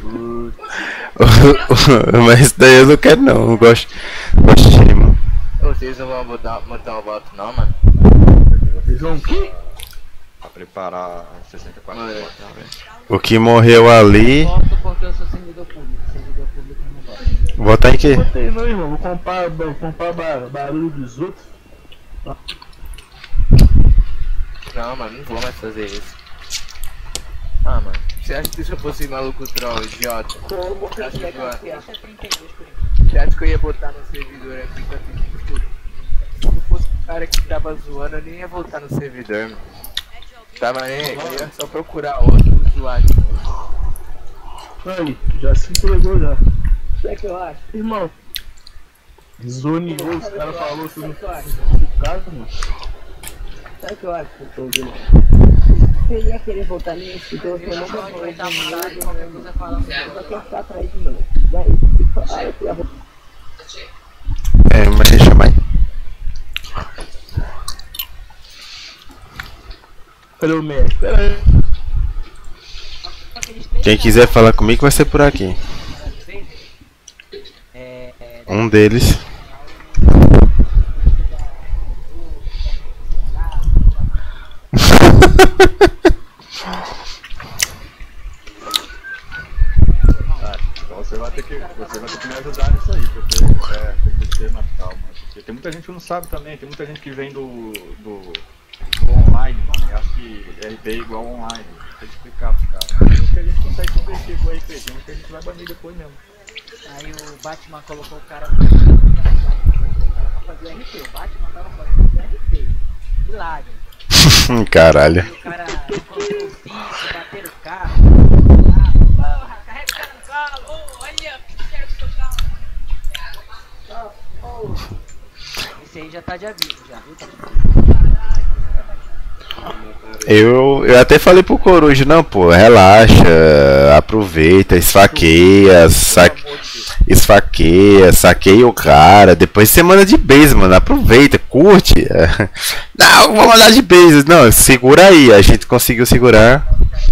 Mas esse daí eu não quero não. Não gosto. Não gosto de rima. Vocês não vão botar, botar o voto não, mano? Vocês vão o quê? Pra preparar sessenta e quatro Mano, votos. O que morreu ali. Voto porque eu sou servidor público. Servidor público eu não gosto. Votar em quê? Botei não, irmão. Vou comprar, vou comprar bar- barulho dos outros. Não, mano, não vou mais fazer isso. Ah, mano, você acha que se eu fosse maluco troll, idiota? Você acha que eu, você acha que eu ia botar no servidor aqui pra ter. Se eu fosse o cara que tava zoando, eu nem ia voltar no servidor, mano. Tava nem aí, eu ia só procurar outro usuário. Aí, já se entregou já. O que é que eu acho? Irmão, zoneou, os caras falaram que não caso, mano. Sabe o que eu acho que eu tô ouvindo? Você ia querer voltar nisso, então eu nunca vou voltar mais. Eu só quero ficar atrás de novo. Daí, aí eu fui a roupa. É, mas deixa eu mais. Cadê o mestre? Pera aí. Quem quiser falar comigo vai ser por aqui. Um deles. Então você vai ter que, você vai ter que me ajudar nisso aí, porque é, tem que ter mais calma. Porque tem muita gente que não sabe também, tem muita gente que vem do, do, do online, mano, e acha que R P é igual online. Tem que explicar pro cara. Tem muita gente que consegue converter com o R P, tem muita gente que vai banir depois mesmo. Aí o Batman colocou o cara pra fazer R P. O Batman tava fazendo R P. Milagre. Caralho. E o cara colocou o bicho, bateram o carro. Porra, carrega o cara no carro. Oh, olha, quero o seu carro. Esse aí já tá de aviso, já, viu? Eu, eu até falei pro Coruja, não, pô, relaxa, aproveita, esfaqueia, saque, esfaqueia, saqueia o cara, depois você manda de base, mano, aproveita, curte. Não, vou mandar de base, não, segura aí, a gente conseguiu segurar.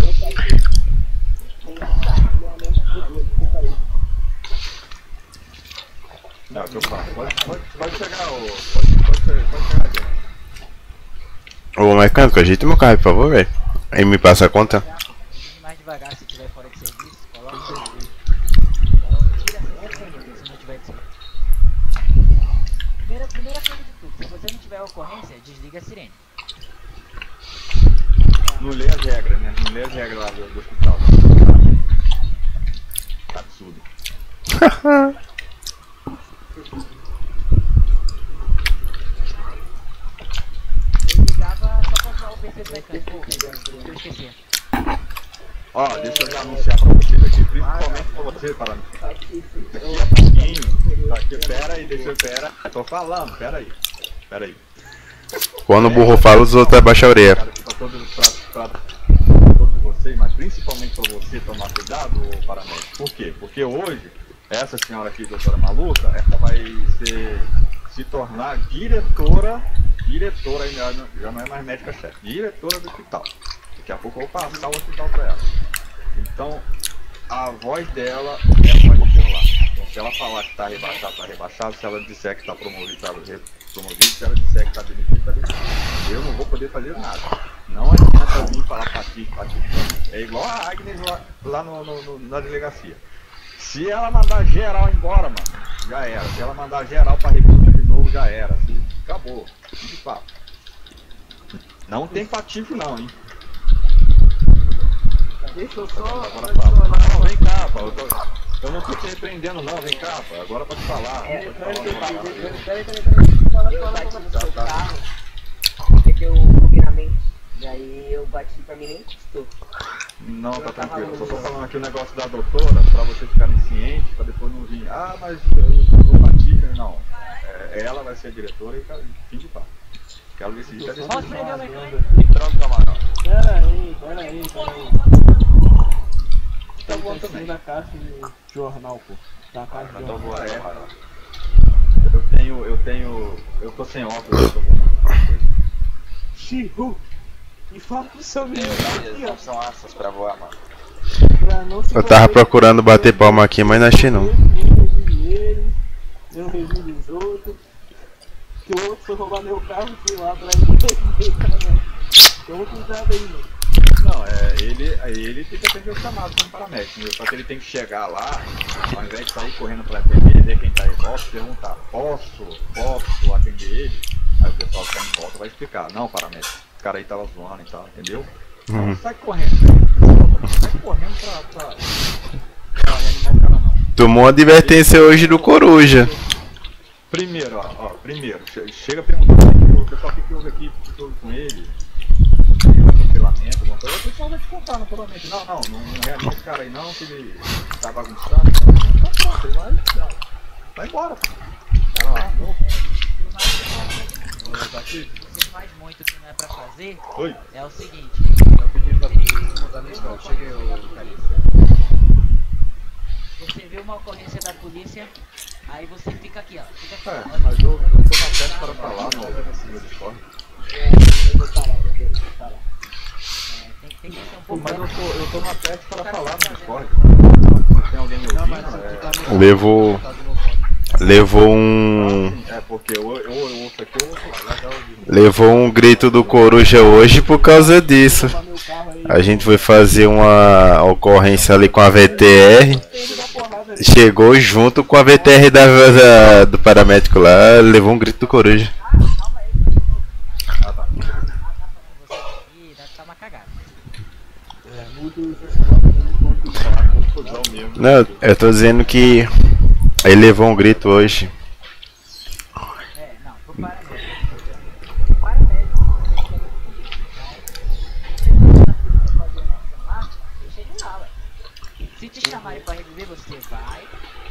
Não, que eu faço. Pode, pode, pode chegar, ô. Pode, pode, pode, pode chegar aqui. Ô mecânico, ajeita meu carro, por favor, velho. Aí me passa a conta. Mais devagar se tiver fora de serviço, coloca o serviço. Tira essa sirene se não tiver de serviço. Primeira, primeira coisa de tudo, se você não tiver ocorrência, desliga a sirene. Não lê as regras, né? Não lê as regras lá do, do hospital. Tá absurdo. Eu esqueci. Ó, deixa eu já anunciar pra vocês aqui, principalmente pra você, para mim. Daqui a pouquinho. Daqui, pera aí, deixa eu, pera. Eu tô falando, pera aí. Pera aí. Quando o burro fala, os outros abaixam a orelha. Pra todos, pra, pra todos vocês, mas principalmente pra você tomar cuidado, paramédico. Por quê? Porque hoje, essa senhora aqui, doutora Maluca, ela vai ser, se tornar diretora, diretora, já não, já não é mais médica-chefe, diretora do hospital. Daqui a pouco eu vou passar o hospital para ela. Então, a voz dela é a voz de lá. Então, se ela falar que está rebaixado, está rebaixado. Se ela disser que está promovido, está promovido. Se ela disser que está demitido, está demitido. Eu não vou poder fazer nada. Não adianta vir falar patife, patife. É igual a Agnes lá, lá no, no, no, na delegacia. Se ela mandar geral embora, mano, já era. Se ela mandar geral para recrutar de novo, já era. Assim, acabou. De fato. Não tem patife não, hein. Deixa eu só... Agora fala. Não, vem cá, pá. Eu, tô, eu não tô te repreendendo não, vem cá, pá. Agora pode falar. É, pode peraí, falar, peraí, falar. peraí, peraí, peraí, peraí. Eu bati no seu carro, porque eu fui na mente, daí eu bati pra mim nem custou. Não, tá tranquilo. Eu só tô falando aqui o negócio da doutora, pra vocês ficarem cientes, pra depois não vir. Ah, mas eu, eu bati, não. É, ela vai ser a diretora e fim de papo. Quero decidir a decisão. Posso prender o mecânico? Troca, camarão. Pera aí, pera aí, pera aí. Tá botando na caixa de jornal, pô. Na caixa de jornal. É. Eu tenho, eu tenho, eu tô sem óculos, eu tô bom. Chico, me fala sobre isso. Não são aças pra voar, mano. Eu tava procurando bater palma aqui, mas não achei não. Eu revi os outros. Que o outro foi roubar meu carro e fui lá atrás dele. Então vou cuidar aí, mano. Não, é, ele, ele tem que atender o chamado como paramédico, só que ele tem que chegar lá, ao invés de sair correndo para atender, ver quem tá em volta, perguntar, posso, posso atender ele? Aí o pessoal que tá em volta vai explicar, não, paramédico, cara aí tava zoando e tal, entendeu? Uhum. Então sai correndo, sai correndo pra, pra, pra animar o cara não. Tomou uma advertência hoje do Coruja. Primeiro, ó, ó primeiro, che chega perguntando o pessoal o que, que houve aqui, o que, que houve com ele, atropelamento, alguma coisa, o pessoal vai te contar naturalmente. Não, não, não, não reanima esse cara aí não, que ele tá bagunçando, então pronto, ele vai, não, vai embora. Vai lá, não. Você faz muito que não é pra fazer. Oi? É o seguinte. Eu pedi pra mudar minha escola, cheguei o Carissa. Você vê uma ocorrência da polícia, aí você fica aqui, ó. Fica aqui, É, ó. mas eu, eu tô na testa para falar no meu Discord. É, eu vou parar, eu vou parar. É, tem, tem que ser um pouco. Mas eu tô, eu tô na testa para falar no Discord. Tem alguém me ouvindo? É... Levou. Levou um. É, porque eu, eu, eu ouço aqui, eu ouço lá. Levou um grito do Coruja hoje por causa disso. A gente foi fazer uma ocorrência ali com a V T R. Chegou junto com a V T R da, da, do paramédico lá, levou um grito do Coruja. Não, eu tô dizendo que ele levou um grito hoje. É, não, pro paramédico. O paramédico, deixa ele lá, ué. Se te chamarem pra reviver, você vai.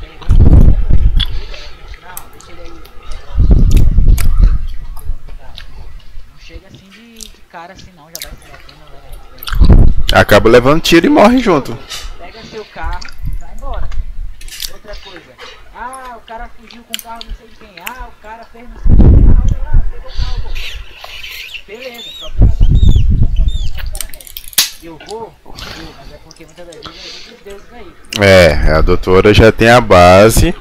Não, deixa ele aí. Não chega assim de, de cara assim não, já vai se batendo, vai. Acaba levando tiro e morre junto. Pega seu carro, vai embora. Outra coisa. Ah, o cara fugiu com o carro não sei de quem. Ah, o cara fez não sei de quem. Ah, olha lá, pegou o carro. Beleza, problema da eu vou, eu, mas é porque muitas das vezes é dos deuses aí. É, a doutora já tem a base.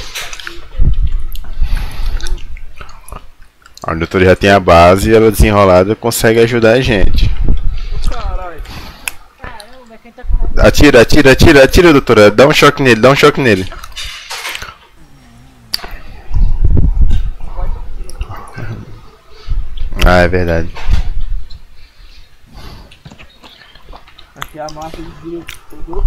A doutora já tem a base e ela desenrolada consegue ajudar a gente. Atira, atira, atira, atira, doutora. Dá um choque nele, dá um choque nele. Ah, é verdade. Aqui a massa desvia tudo.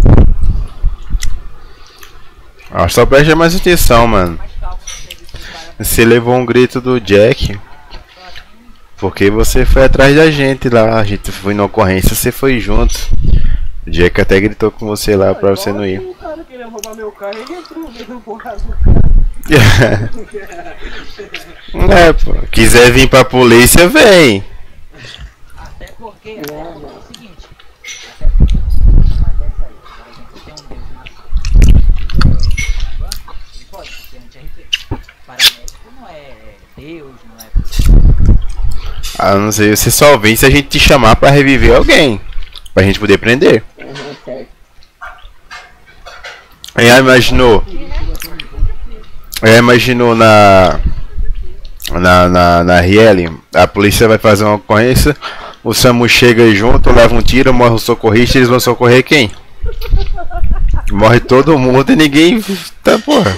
Ah, só preste mais atenção, mano. Você levou um grito do Jack porque você foi atrás da gente lá. A gente foi na ocorrência, você foi junto. O Jack até gritou com você lá pra você não ir. O cara queria roubar meu carro, ele entrou no meio do porra do carro. É, pô. Quiser vir pra polícia, vem. Até porque, até porque é o seguinte. Até porque uma dessa aí, por exemplo, tem um Deus na ele pode ser um T R P. Paramédico não é Deus, não é. Ah, não sei, você só vem se a gente te chamar pra reviver alguém. Pra gente poder prender. Aí imaginou. Aí imaginou na. Na, na, na R L, a polícia vai fazer uma ocorrência, o SAMU chega junto, leva um tiro, morre o socorrista, eles vão socorrer quem? Morre todo mundo e ninguém. Tá, porra.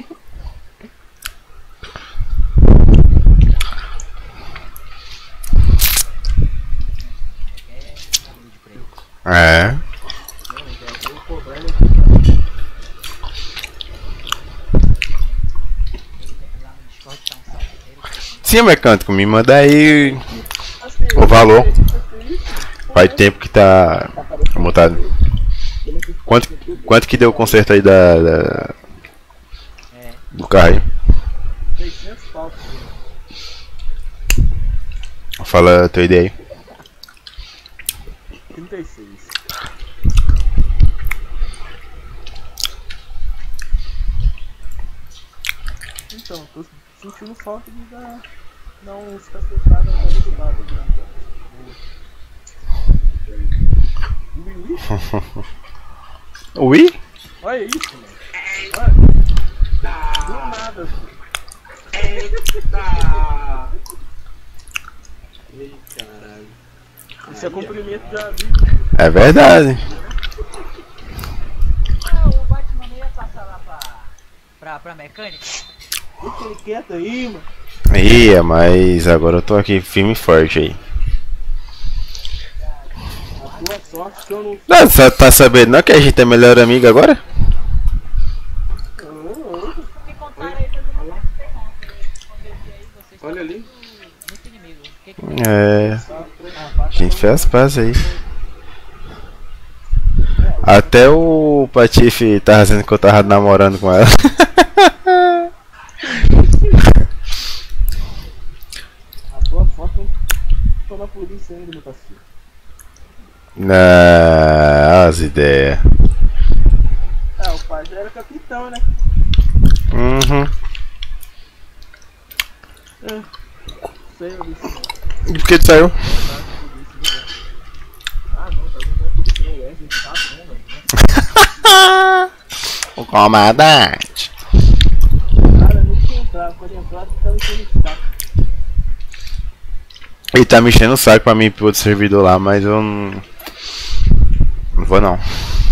É. Sim, mecânico, me manda aí o valor. Faz tempo que tá mutado. Quanto, quanto que deu o conserto aí da, da do carro aí? seiscentos pau. Fala a tua ideia aí. trinta e seis. Então, tô sentindo falta de dar, dar uns cacetada na do lado. Ui? Ui? Olha isso, mano. Olha. Do nada. Eita! Ei, caralho. Isso é cumprimento de amigo. É verdade. Ah, o Batman não ia passar lá pra, pra, pra mecânica? Deixa ele quieto aí, mano. Ia, mas agora eu tô aqui firme e forte aí. Boa sorte que eu não. Não, você tá sabendo não que a gente é melhor amigo agora? Olha ali. É. A gente fez as pazes aí. Até o Patife tava dizendo que eu tava namorando com ela. A tua foto não tô na polícia ainda, meu parceiro. Não, as ideias. É, o pai já era capitão, né? Uhum. É. Sei, eu disse. E por que tu saiu? Ah, não, tá jogando polícia não, o Wesley tá bom, velho. O comandante. Cara, nem tinha entrado, quando entrar, tu tá mexendo no saco. Ele tá me enchendo o saco pra mim ir pro outro servidor lá, mas eu não. Não vou não.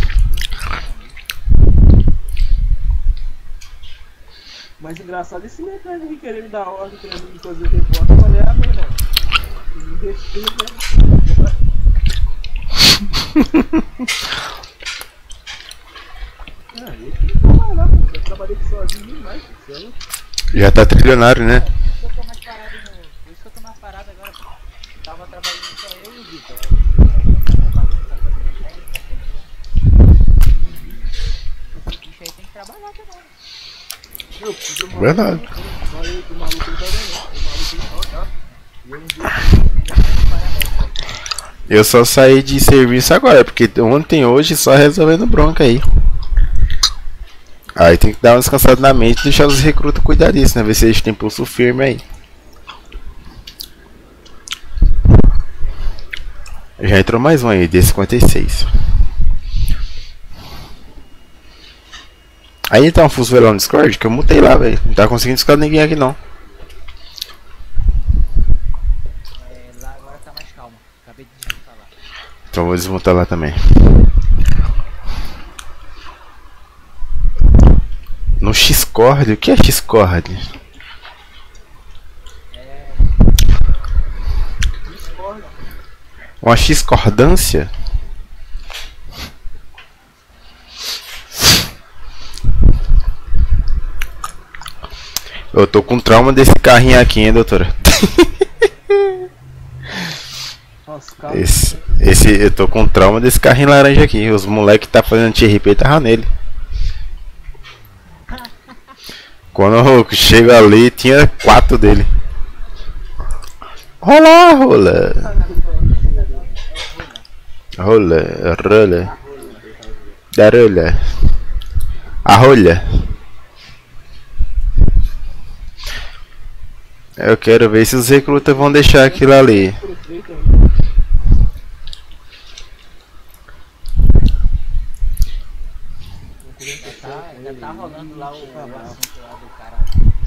Mas engraçado esse mecânico que querer me dar ordem pra mim fazer repórter. Eu falei, ah, meu irmão, me respeita, né? Ah, eu tenho que trabalhar, pô. Eu trabalhei sozinho demais, sério. Já tá trilionário, né? Por isso que eu tô mais parado no. Por isso que eu tô mais parado agora. Tava trabalhando só eu e o Vitor. Esse bicho aí tem que trabalhar também. Eu preciso de uma Verdade. Só eu que o maluco não tá vendo, não. O maluco não tá. E eu não vi. Eu só saí de serviço agora, porque ontem e hoje só resolvendo bronca aí. Aí tem que dar uma descansada na mente e deixar os recrutas cuidar disso, né? Ver se eles têm pulso firme aí. Já entrou mais um aí, D cinquenta e seis. Aí tá um fuso lá no Discord que eu mutei lá, velho. Não tá conseguindo escutar ninguém aqui não. É, lá agora tá mais calmo. Acabei de desmontar lá. Então vou desmontar lá também. No Xcord? O que é Xcord? É. Uma Xcordância? Eu tô com trauma desse carrinho aqui, hein, doutora? Esse, esse, eu tô com trauma desse carrinho laranja aqui. Os moleque que tá fazendo T R P tava nele. Quando eu chego ali, tinha quatro dele. Rola, rola. Rola, rola. Da rola. A rolha. Eu quero ver se os recrutas vão deixar aquilo ali. Tá, ainda tá rolando lá o, o assunto lá do cara.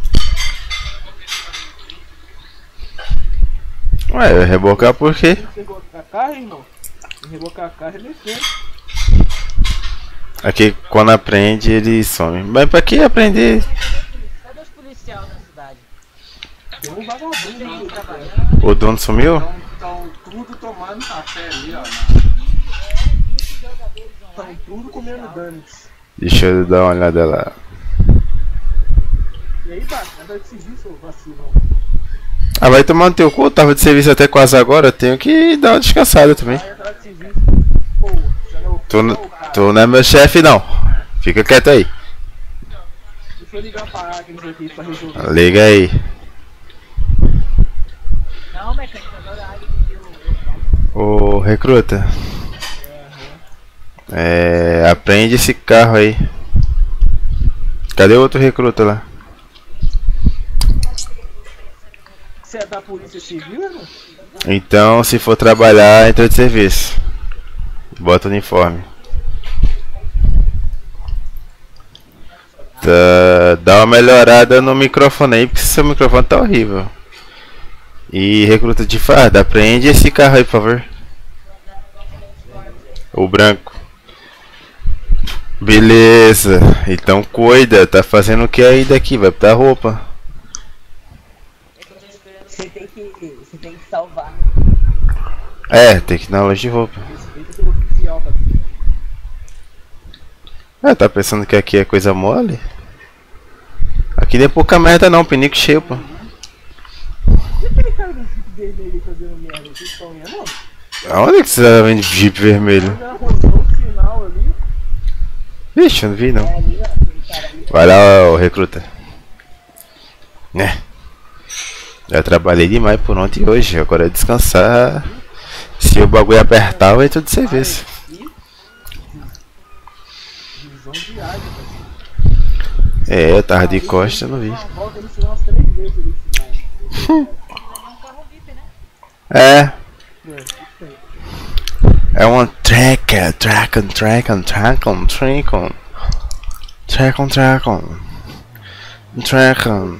Ué, rebocar por quê? Rebocar carro, irmão? Rebocar carro é defeito. Aqui quando aprende ele some. Mas pra que aprender? Cadê os policiais na cidade? Tem um vagabundo ali trabalhando. O dono sumiu? Estão tudo tomando café ali, ó. Estão tudo comendo donuts. Deixa eu dar uma olhada lá. E aí, Baco, nada de serviço, ô vacilão. Ah, vai tomar no teu cu, eu tava de serviço até quase agora, eu tenho que dar uma descansada também. Tu, n- tu não é meu chefe não, fica quieto aí. Deixa eu ligar pra Agnes aqui pra resolver. Liga aí. Não, mecânico, agora a área que eu. Ô recruta. É, aprende esse carro aí. Cadê o outro recruta lá? Você é da polícia civil, irmão? Então, se for trabalhar, entra de serviço. Bota o uniforme. Tá, dá uma melhorada no microfone aí, porque seu microfone tá horrível. E recruta de farda, aprende esse carro aí, por favor. O branco. Beleza, então cuida, tá fazendo o que aí daqui? Vai pra roupa. Você tem que. Você tem que salvar. É, tem que ir na loja de roupa. Ah, tá pensando que aqui é coisa mole? Aqui não é pouca merda não, pinico cheio, pô. E aquele cara do Jeep vermelho aí fazendo merda? Vocês estão vendo, não? Aonde que você tá vendo Jeep vermelho? Já rodou o sinal ali. Vixe, eu não vi não. Vai lá, ô recruta. Né? Já trabalhei demais por ontem e hoje, agora é descansar. Se o bagulho apertar, vai tudo de serviço. Visão de águia, É, eu tava de costa, eu não vi. volta ele tirou umas três vezes ali no sinal. É. É uma tracker, tracon, tracon, tracon, tracon. Tracon, tracon. Tracon.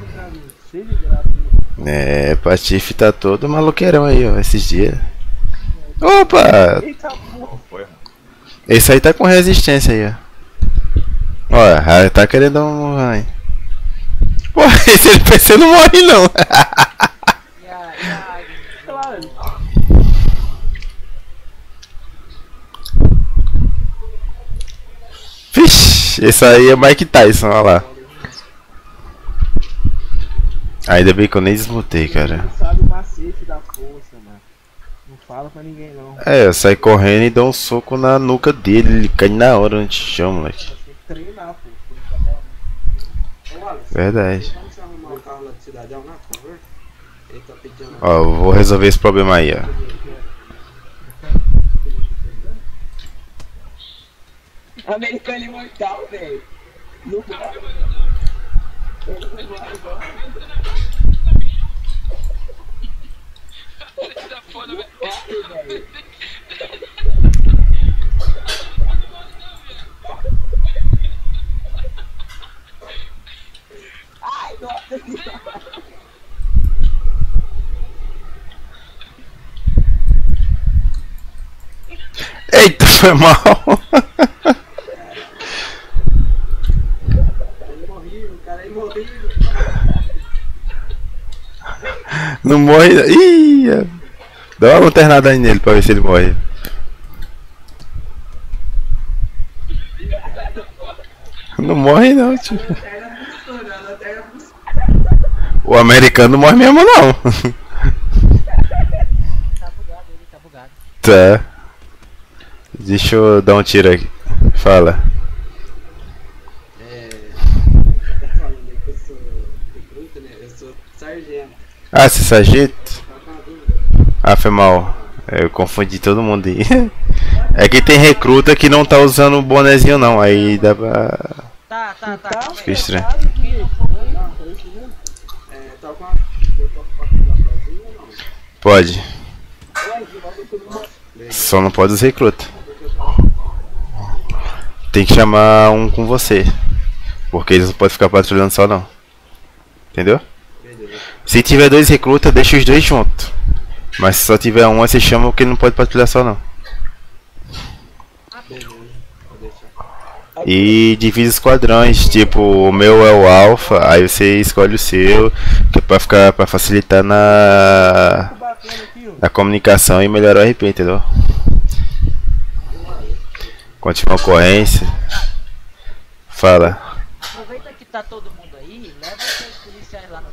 É, Patife tá todo maluqueirão aí, ó, esses dias. Opa! Esse aí tá com resistência aí, ó. Ó, tá querendo um... Ai. Pô, esse P C não morre não. Vixe, esse aí é Mike Tyson, olha lá. Ainda bem que eu nem desmutei, cara. Não sabe o macete da força, mano. Não fala pra ninguém não. É, eu saio correndo e dou um soco na nuca dele, ele cai na hora no chão, moleque. Tem que treinar, pô. Verdade. Vamos arrumar o carro lá do cidadão na cover? Ele tá pedindo. Ó, eu vou resolver esse problema aí, ó. Americano imortal, velho. No Tá foda, velho. Ai, nossa senhora. Eita, foi mal. Ele morreu, o cara aí morreu. Não morre. Ih! Dá uma lanternada aí nele pra ver se ele morre. Não morre não, tio. O americano não morre mesmo não. Tá bugado, ele tá bugado. Tá. Deixa eu dar um tiro aqui. Fala. É. Tá falando aí que eu sou recruta, né? Eu sou sargento. Ah, você é sargento? Ah, foi mal. Eu confundi todo mundo aí. É que tem recruta que não tá usando o bonezinho não, aí dá pra... Tá, tá, tá. Fica estranho. Não, foi isso mesmo? É, tá com a. Eu tô com a sozinho ou não? Pode. Só não pode os recruta. Tem que chamar um com você. Porque eles não podem ficar patrulhando só não. Entendeu? Se tiver dois recrutas, deixa os dois juntos. Mas se só tiver um, aí você chama porque ele não pode patrulhar só não. E divide esquadrões, tipo, o meu é o Alpha, aí você escolhe o seu, que é pra ficar, pra facilitar na, na comunicação e melhorar o R P, entendeu? Continua a ocorrência. Fala. Aproveita que tá todo mundo aí, leva os policiais lá no.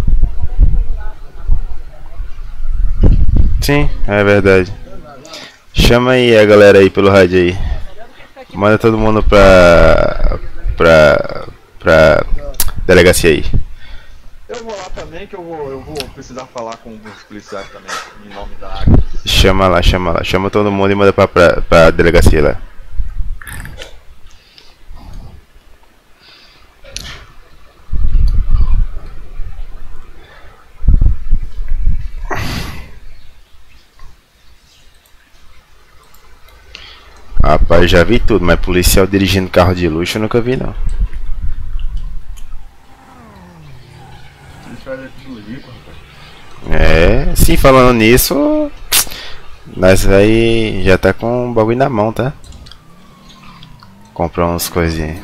Sim, é verdade. Chama aí a galera aí pelo rádio aí. Manda todo mundo pra. pra. pra. delegacia aí. Eu vou lá também, que eu vou, eu vou precisar falar com os policiais também, em nome da área. Chama lá, chama lá. Chama todo mundo e manda pra, pra, pra delegacia lá. Rapaz, já vi tudo, mas policial dirigindo carro de luxo eu nunca vi não. É, sim, falando nisso, nós aí já tá com o bagulho na mão, tá? Comprar umas coisinhas.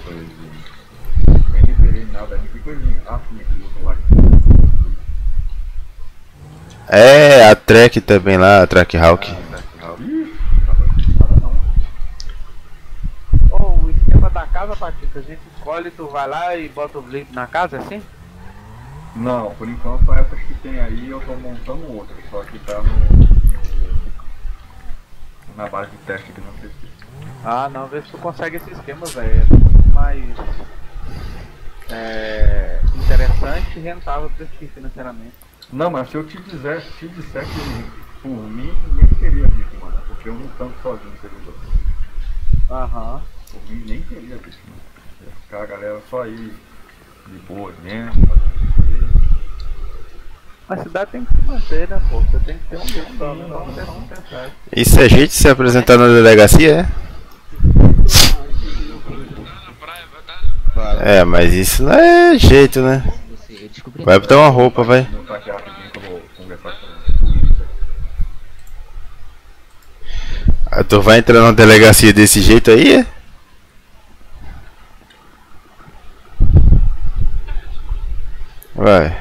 É, a Trek também lá, a Track Hawk. O esquema da na casa, Patrícia? A gente escolhe, tu vai lá e bota o blip na casa, é assim? Não, por enquanto essas que tem aí eu tô montando outras, só que tá no, no na base de teste aqui no P C. Ah, não, vê se tu consegue esse esquema, velho. É muito mais é, interessante e rentável pra ti financeiramente. Não, mas se eu te disser, te disser que por mim ninguém queria isso, mano, porque eu não tanto sozinho no servidor. Aham. Por mim nem queria isso, mano. Ia ficar a galera só aí de boa mesmo. A cidade tem que se manter, né, pô? Você tem que ter um jeito só, né? Não tem como pensar. Isso é jeito de se apresentar na delegacia, é? É, mas isso não é jeito, né? Vai botar uma roupa, vai. Ah, tu vai entrar na delegacia desse jeito aí, é? Vai.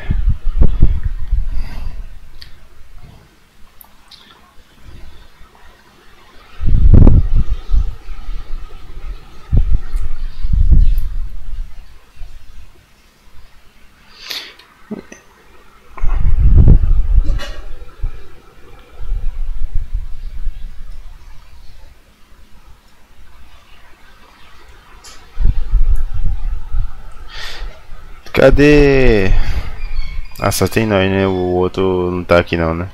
Cadê? Ah, só tem nós, né? O outro não tá aqui não, né?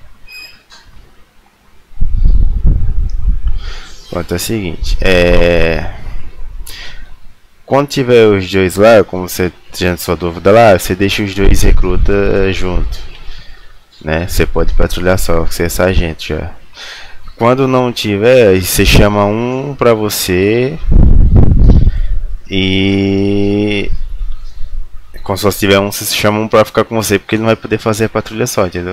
Pronto, é o seguinte, é... quando tiver os dois lá, como você tinha sua dúvida lá, você deixa os dois recrutas junto, né? Você pode patrulhar só, você é sargento já. Quando não tiver, você chama um pra você e... Como só se tiver um, você chama um pra ficar com você, porque ele não vai poder fazer a patrulha só, entendeu?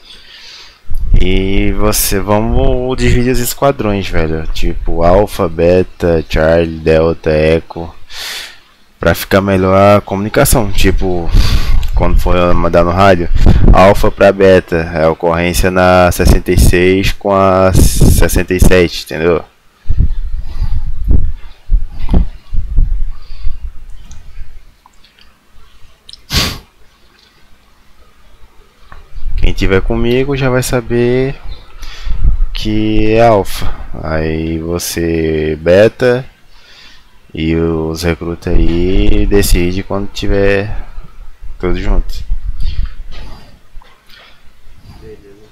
E você, vamos dividir os esquadrões, velho. Tipo, Alpha, Beta, Charlie, Delta, Echo. Pra ficar melhor a comunicação. Tipo, quando for mandar no rádio, Alpha pra Beta, é a ocorrência na sessenta e seis com a sessenta e sete, entendeu? Quem tiver comigo já vai saber que é alfa. Aí você beta e os recrutas aí decide quando tiver todos juntos. Beleza.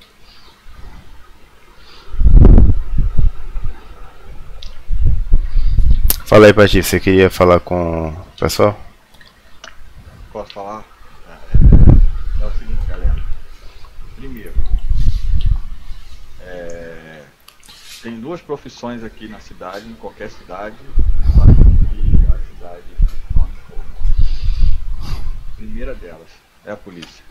Fala aí, Pati, você queria falar com o pessoal? Posso falar? É, é o seguinte, galera. Primeiro, é, tem duas profissões aqui na cidade, em qualquer cidade, sabe que a cidade não informa. A primeira delas é a polícia.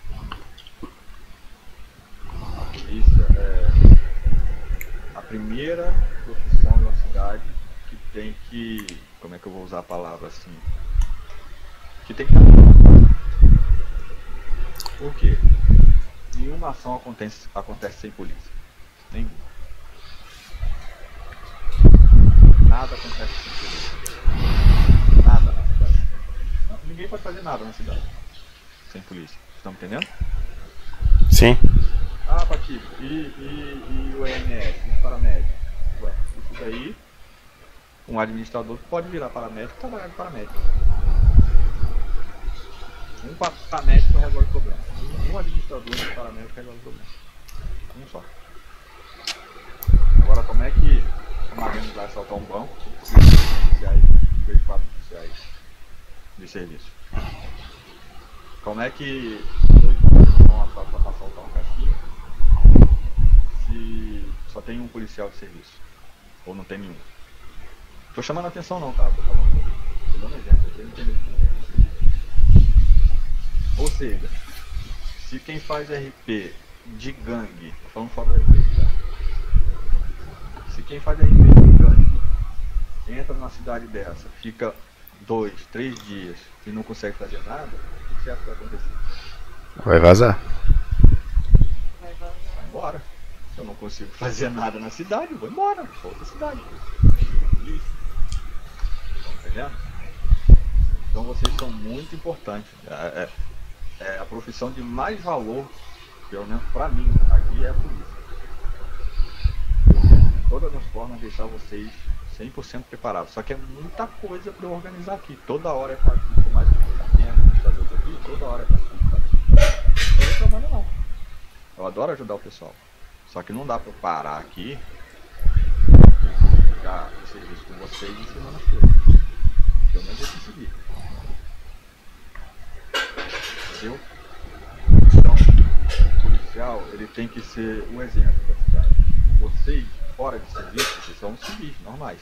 A polícia é a primeira profissão da cidade que tem que, como é que eu vou usar a palavra assim, que tem que estar. Por quê? Nenhuma ação acontece, acontece sem polícia. Nenhuma. Nada acontece sem polícia. Nada na cidade. Não, ninguém pode fazer nada na cidade sem polícia. Estão entendendo? Sim. Ah, Patife, e, e, e o E M S, os paramédicos? Ué, isso daí, um administrador pode virar paramédico e trabalhar de paramédico. Um paramédico resolve o problema. Um administrador e um paramédico resolve o problema. Um só. Agora, como é que o Marino vai assaltar um banco? Oficiais, três, quatro oficiais de serviço. Como é que dois vão assaltar, assaltar um cassino se só tem um policial de serviço? Ou não tem nenhum? Tô chamando a atenção não, tá? Tô falando, tô dando exemplo, vocês entenderam. Ou seja, se quem faz R P de gangue, tô falando fora da R P, tá? Se quem faz R P de gangue entra numa cidade dessa, fica dois, três dias e não consegue fazer nada, o que você acha que vai acontecer? Vai vazar. Vai vazar. Vai embora. Se eu não consigo fazer nada na cidade, eu vou embora, vou outra cidade. Isso. entendendo? Então vocês são muito importantes. É, é, é a profissão de mais valor, pelo menos pra mim, aqui é a polícia. Eu tento de todas as formas deixar vocês cem por cento preparados. Só que é muita coisa para eu organizar aqui. Toda hora é para aqui. Por mais que tenha administradores aqui, toda hora é para aqui. Não tem problema não. Eu adoro ajudar o pessoal. Só que não dá para eu parar aqui e ficar em serviço com vocês ensinando as coisas. Pelo menos eu consegui. Entendeu? Então, o policial, ele tem que ser o exemplo da cidade. Vocês, fora de serviço, vocês são civis, normais.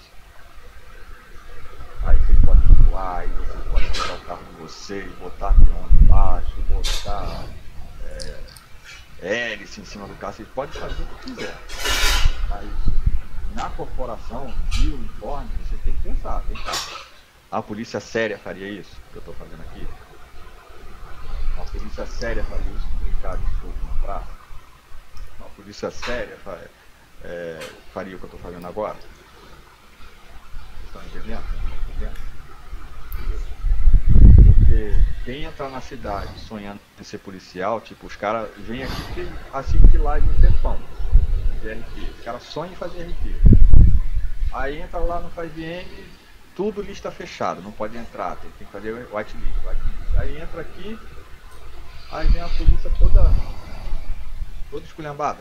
Aí vocês podem voar, aí vocês podem pegar o carro de vocês, botar neon embaixo, botar é, hélice em cima do carro, vocês podem fazer o que quiser. Mas na corporação, de uniforme, vocês têm que pensar, tem que... A polícia séria faria isso que eu estou fazendo aqui? A polícia séria faria isso de brincar de soco na praça? Uma polícia séria faria, é, faria o que eu estou fazendo agora? Vocês estão entendendo? Estão entendendo? Porque quem entrar na cidade sonhando em ser policial, tipo, os caras vêm aqui porque assistem live no tempão de R P. Os caras sonham em fazer R P. Aí entra lá no five M, tudo lista fechada, não pode entrar, tem, tem que fazer whitelist, whitelist. Aí entra aqui, aí vem a polícia toda, toda esculhambada.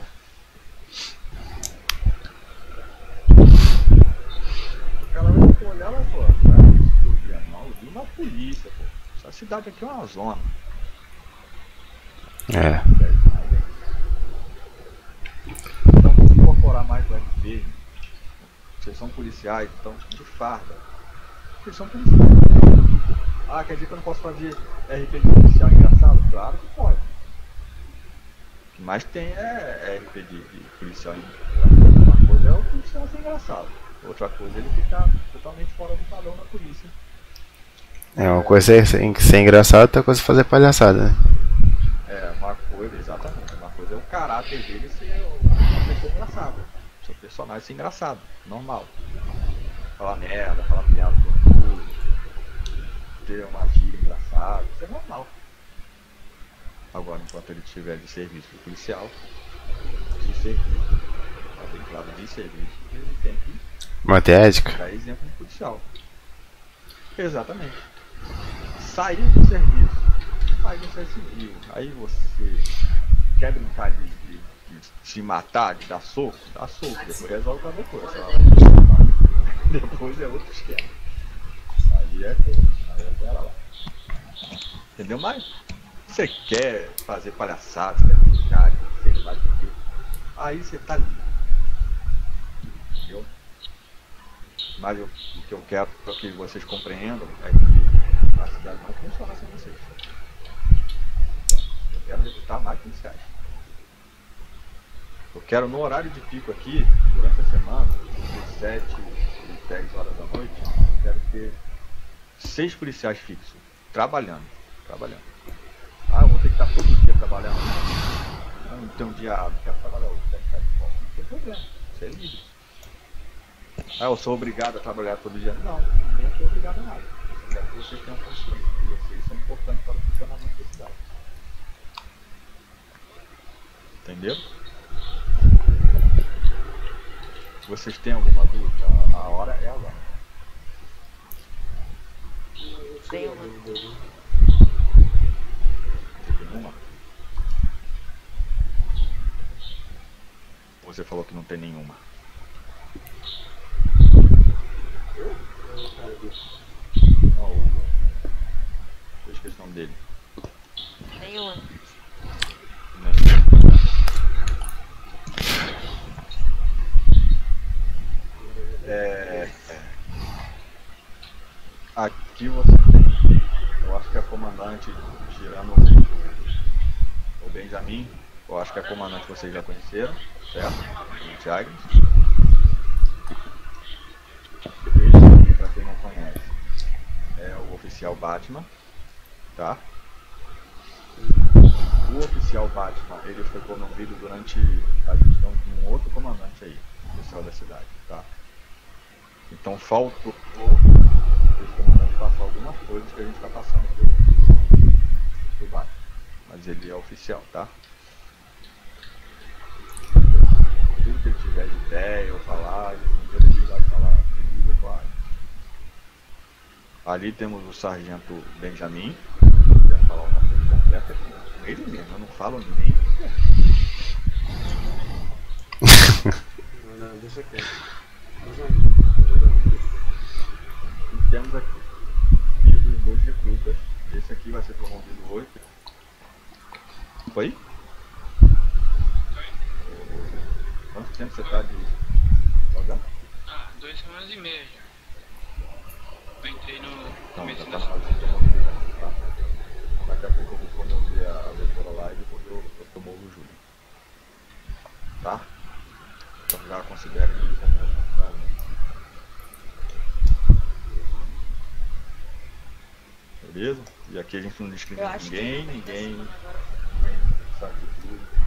O cara vai olhar lá fora, não, eu vi uma polícia, pô. Essa cidade aqui é uma zona. É. Então vamos incorporar mais o R P. Vocês são policiais, então de farda. Vocês são policiais. Ah, quer dizer que eu não posso fazer R P de policial engraçado? Claro que pode. O que mais tem é R P de, de policial engraçado. Uma coisa é o policial ser engraçado. Outra coisa é ele ficar totalmente fora do padrão da polícia. É, uma coisa é ser engraçado, outra coisa é fazer palhaçada, né? É, uma coisa, exatamente. Uma coisa é o caráter dele ser uma pessoa engraçada. Seu personagem ser engraçado, normal. Falar merda, falar piada com tudo, ter uma gíria engraçada, isso é normal. Agora, enquanto ele estiver de serviço policial, de serviço, tem claro de serviço, ele tem que manter a ética. dar exemplo de policial. Exatamente. Saiu do serviço, aí você é civil, aí você quer brincar de, de, de se matar, de dar soco, dá soco, depois resolve com a depois. Depois é outro esquema. Aí é que aí é pera lá. Entendeu? Mas você quer fazer palhaçada, você quer brincar, sei lá o que, aí você tá livre. Entendeu? Mas eu, o que eu quero que vocês compreendam é que a cidade não funciona sem vocês. Eu quero recrutar mais policiais. Eu quero no horário de pico aqui, durante a semana, de sete e dez horas da noite, eu quero ter seis policiais fixos, trabalhando. Trabalhando. Ah, eu vou ter que estar todo dia trabalhando. Não tem um dia, não quero trabalhar hoje, quero ficar de folga. Não tem problema, você é livre. Ah, eu sou obrigado a trabalhar todo dia. Não, ninguém é obrigado a nada. Eu quero que vocês tenham consciência que vocês são importantes para o funcionamento da cidade. Entendeu? Se vocês têm alguma dúvida, a hora é agora. Tem uma. Tem uma? Você falou que não tem nenhuma. Não, eu esqueci o nome dele. Nenhuma. É, é. Aqui você tem, eu acho que a comandante, tirando o Benjamin, eu acho que a comandante vocês já conheceram, certo? Gente Agnes. Esse aqui, pra quem não conhece, é o oficial Batman, tá? O oficial Batman, ele foi promovido durante a gestão de um outro comandante aí, oficial da cidade, tá? Então faltou esse passar algumas coisas que a gente está passando pro, pro bairro. Mas ele é oficial, tá? Tudo que ele tiver de ideia ou falar, ele vai falar comigo e com a área. Ali temos o sargento Benjamin. Quero falar o nome dele completo aqui. Ele mesmo, eu não falo nem. Não, não, deixa quieto. E temos aqui os dois recrutas. Esse aqui vai ser promovido hoje. Foi? Quanto tempo você está de jogar? Ah, duas semanas e meia já. Eu entrei no começo Não, da tá promovido, tá? Daqui a pouco eu vou promover a doutora lá e depois eu, eu promovo o Júlio. Tá? Então já considera ele como responsável. Beleza? E aqui a gente não discrimina ninguém, ninguém, ninguém sabe de tudo.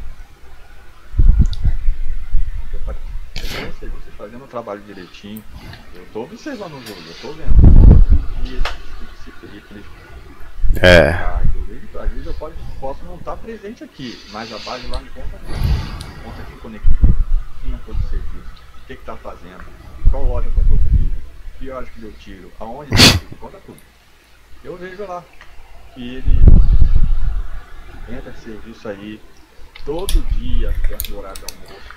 Eu sei, você fazendo o trabalho direitinho, eu tô observando o jogo, eu tô vendo. Todo dia esse triplo. É. Ah, eu vejo, às vezes eu pode, posso não estar presente aqui, mas a base lá me conta tudo. Conta que conectou, quem entrou de serviço, o que que tá fazendo, qual loja comprou comigo, que horas que deu tiro, aonde deu tiro, conta tudo. Eu vejo lá que ele entra de serviço aí todo dia, perto do horário do almoço.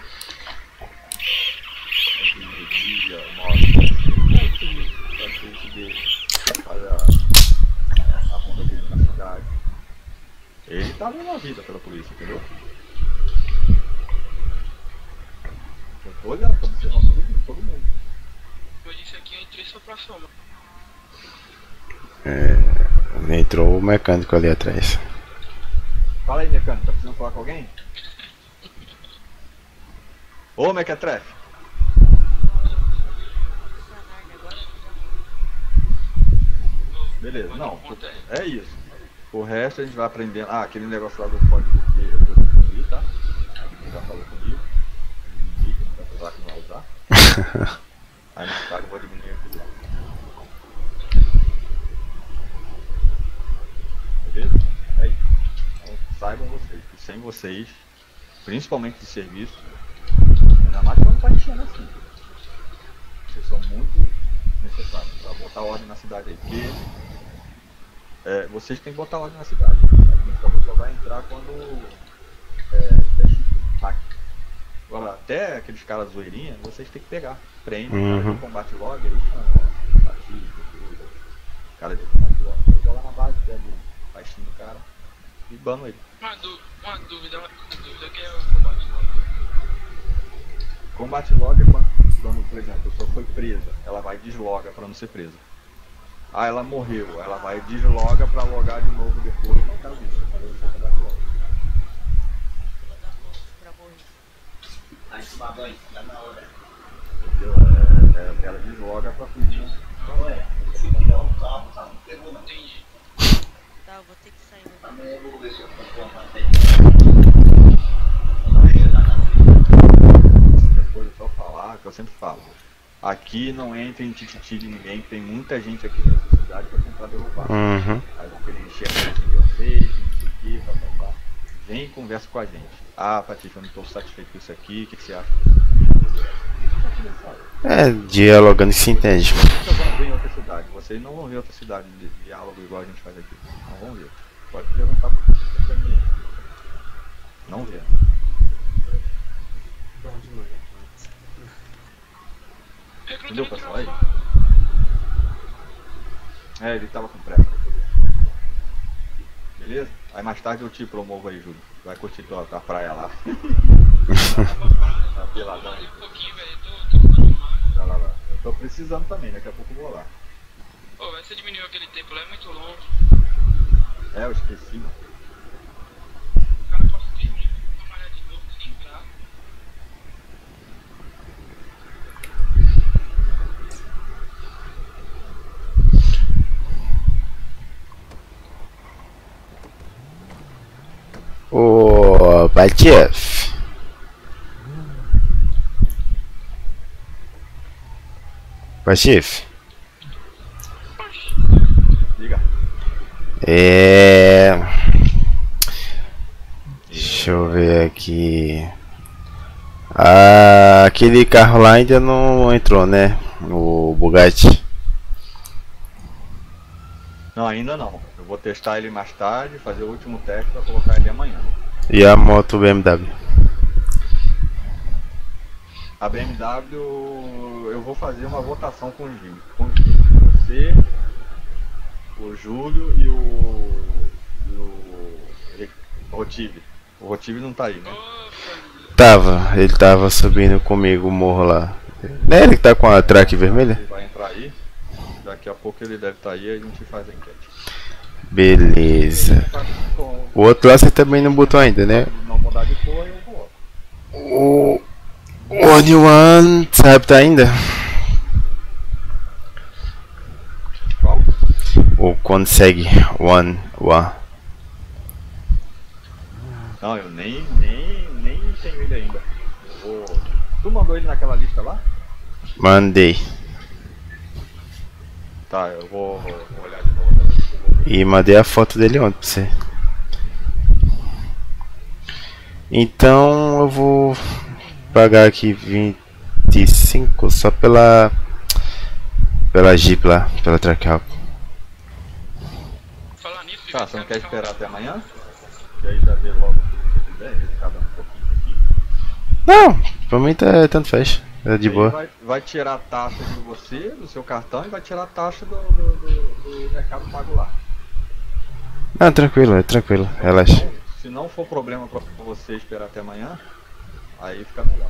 Entre dia, uma hora, fazer a, a ronda dele na cidade. Ele tá dando a vida pela polícia, entendeu? Eu tô olhando, tô observando todo mundo, todo mundo. Eu disse aqui, eu entrei só pra somar. É, entrou o mecânico ali atrás. Fala aí, mecânico, tá precisando falar com alguém? Ô, Mequetrefe! Beleza, não, é isso. O resto a gente vai aprendendo. Ah, aquele negócio lá do código que eu vou diminuir, tá? Ele já falou comigo. Diminuir, não vai falar que não vai usar. Aí mais tarde eu vou diminuir aqui lá. Beleza? É isso. Então saibam vocês que sem vocês, principalmente de serviço, ainda mais quando tá enchendo assim. Vocês são muito necessários para botar ordem na cidade aí. Porque é, vocês têm que botar ordem na cidade. A gente só vai entrar quando é, hack. Agora, até aqueles caras zoeirinhas, vocês têm que pegar. Prende, uhum. Cara de combate log, aí chama. Batista, tudo. Cara de combate log. Você joga na base, pega o baixinho do cara e bano ele. Uma, du uma dúvida, uma dúvida que é o combate log. Combate log é quando, quando, por exemplo, a pessoa foi presa, ela vai e desloga para não ser presa. Ah, ela morreu, ela vai e desloga para logar de novo depois. Não quero isso, eu quero ser combate log. Entendeu? É, é, ela desloga para fugir. Entendi. Tá, eu vou ter que sair. Coisa só falar, que eu sempre falo. Aqui não entra em tititi de ninguém, tem muita gente aqui nessa cidade para tentar derrubar. Uhum. Aí vão querer encher a cara de vocês, não sei o que, papapá. Vem e conversa com a gente. Ah, Patife, eu não estou satisfeito com isso aqui, o que, que você acha? É, dialogando que se entende. Vocês vão ver em outra cidade, vocês não vão ver outra cidade de diálogo igual a gente faz aqui. Não vão ver. Pode perguntar pra mim. Não vê. Entendeu, pessoal? Aí. É, ele tava com pressa. Beleza? Aí mais tarde eu te promovo aí, Júlio. Vai curtir tua, tua praia lá. Tá peladão. Tá lá, lá. Eu tô precisando também, daqui a pouco eu vou lá. Pô, vai você diminuiu aquele tempo lá, é muito longe. É, eu esqueci, mano. O cara pode terminar, trabalhar de novo, sem entrar. Ô, Patife. Patife. É. Deixa eu ver aqui. Ah, aquele carro lá ainda não entrou, né? O Bugatti. Não, ainda não. Eu vou testar ele mais tarde, fazer o último teste para colocar ele amanhã. E a moto B M W? A B M W eu vou fazer uma votação com o Gil. Com o Gil. Você, o Júlio e o. E o Rotive. O Rotive não tá aí, né? Tava, ele tava subindo comigo o morro lá. Não é ele que tá com a track vermelha? Ele vai entrar aí. Daqui a pouco ele deve estar aí e a gente faz a enquete. Beleza. O outro lá você também não botou ainda, né? Não mudar de cor, eu vou. O Only One, sabe, tá ainda? Qual? O Consegue One One. Não, eu nem, nem, nem tenho ele ainda. Eu vou... Tu mandou ele naquela lista lá? Mandei. Tá, eu vou, vou olhar de novo. E mandei a foto dele ontem pra você. Então eu vou pagar aqui vinte e cinco só pela pela Jeep lá, pela Tracal. Tá, você não quer esperar até amanhã? E aí já vê logo se você quiser, ele cada um pouquinho aqui. Não, pra mim tá tanto faz. É de boa. Vai, vai tirar a taxa de você, do seu cartão, e vai tirar a taxa do, do, do, do Mercado Pago lá. Não, tranquilo, é tranquilo, relaxa. Então, se não for problema pra você esperar até amanhã, aí fica melhor.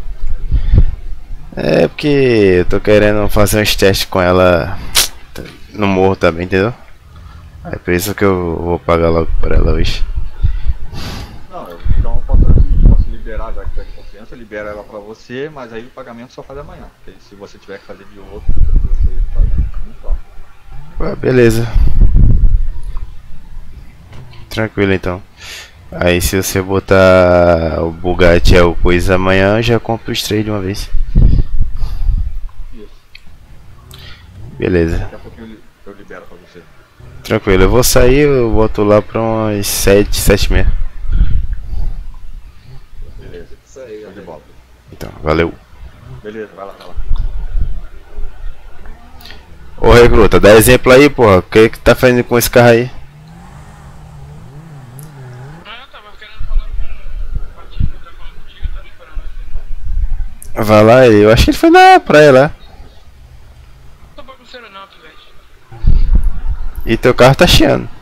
É porque eu tô querendo fazer uns testes com ela no morro também, entendeu? É por isso que eu vou pagar logo por ela hoje. Não, eu, então eu posso, posso liberar, já que tá de confiança, libera ela pra você, mas aí o pagamento só faz amanhã. Porque se você tiver que fazer de outro, você faz muito. Ué, beleza. Tranquilo então. Aí se você botar o Bugatti é o coisa amanhã, eu já compro os três de uma vez. Isso. Beleza. Daqui a pouquinho eu libero pra você. Tranquilo, eu vou sair, eu volto lá pra umas sete, sete e meia. Beleza. Isso aí, eu de bola. Então, valeu. Beleza, vai lá, vai lá. Ô recruta, dá exemplo aí, porra. O que que tá fazendo com esse carro aí? Vai lá, eu acho que ele foi na praia lá. Não tô bagunceiro não, pivete. E teu carro tá chiando.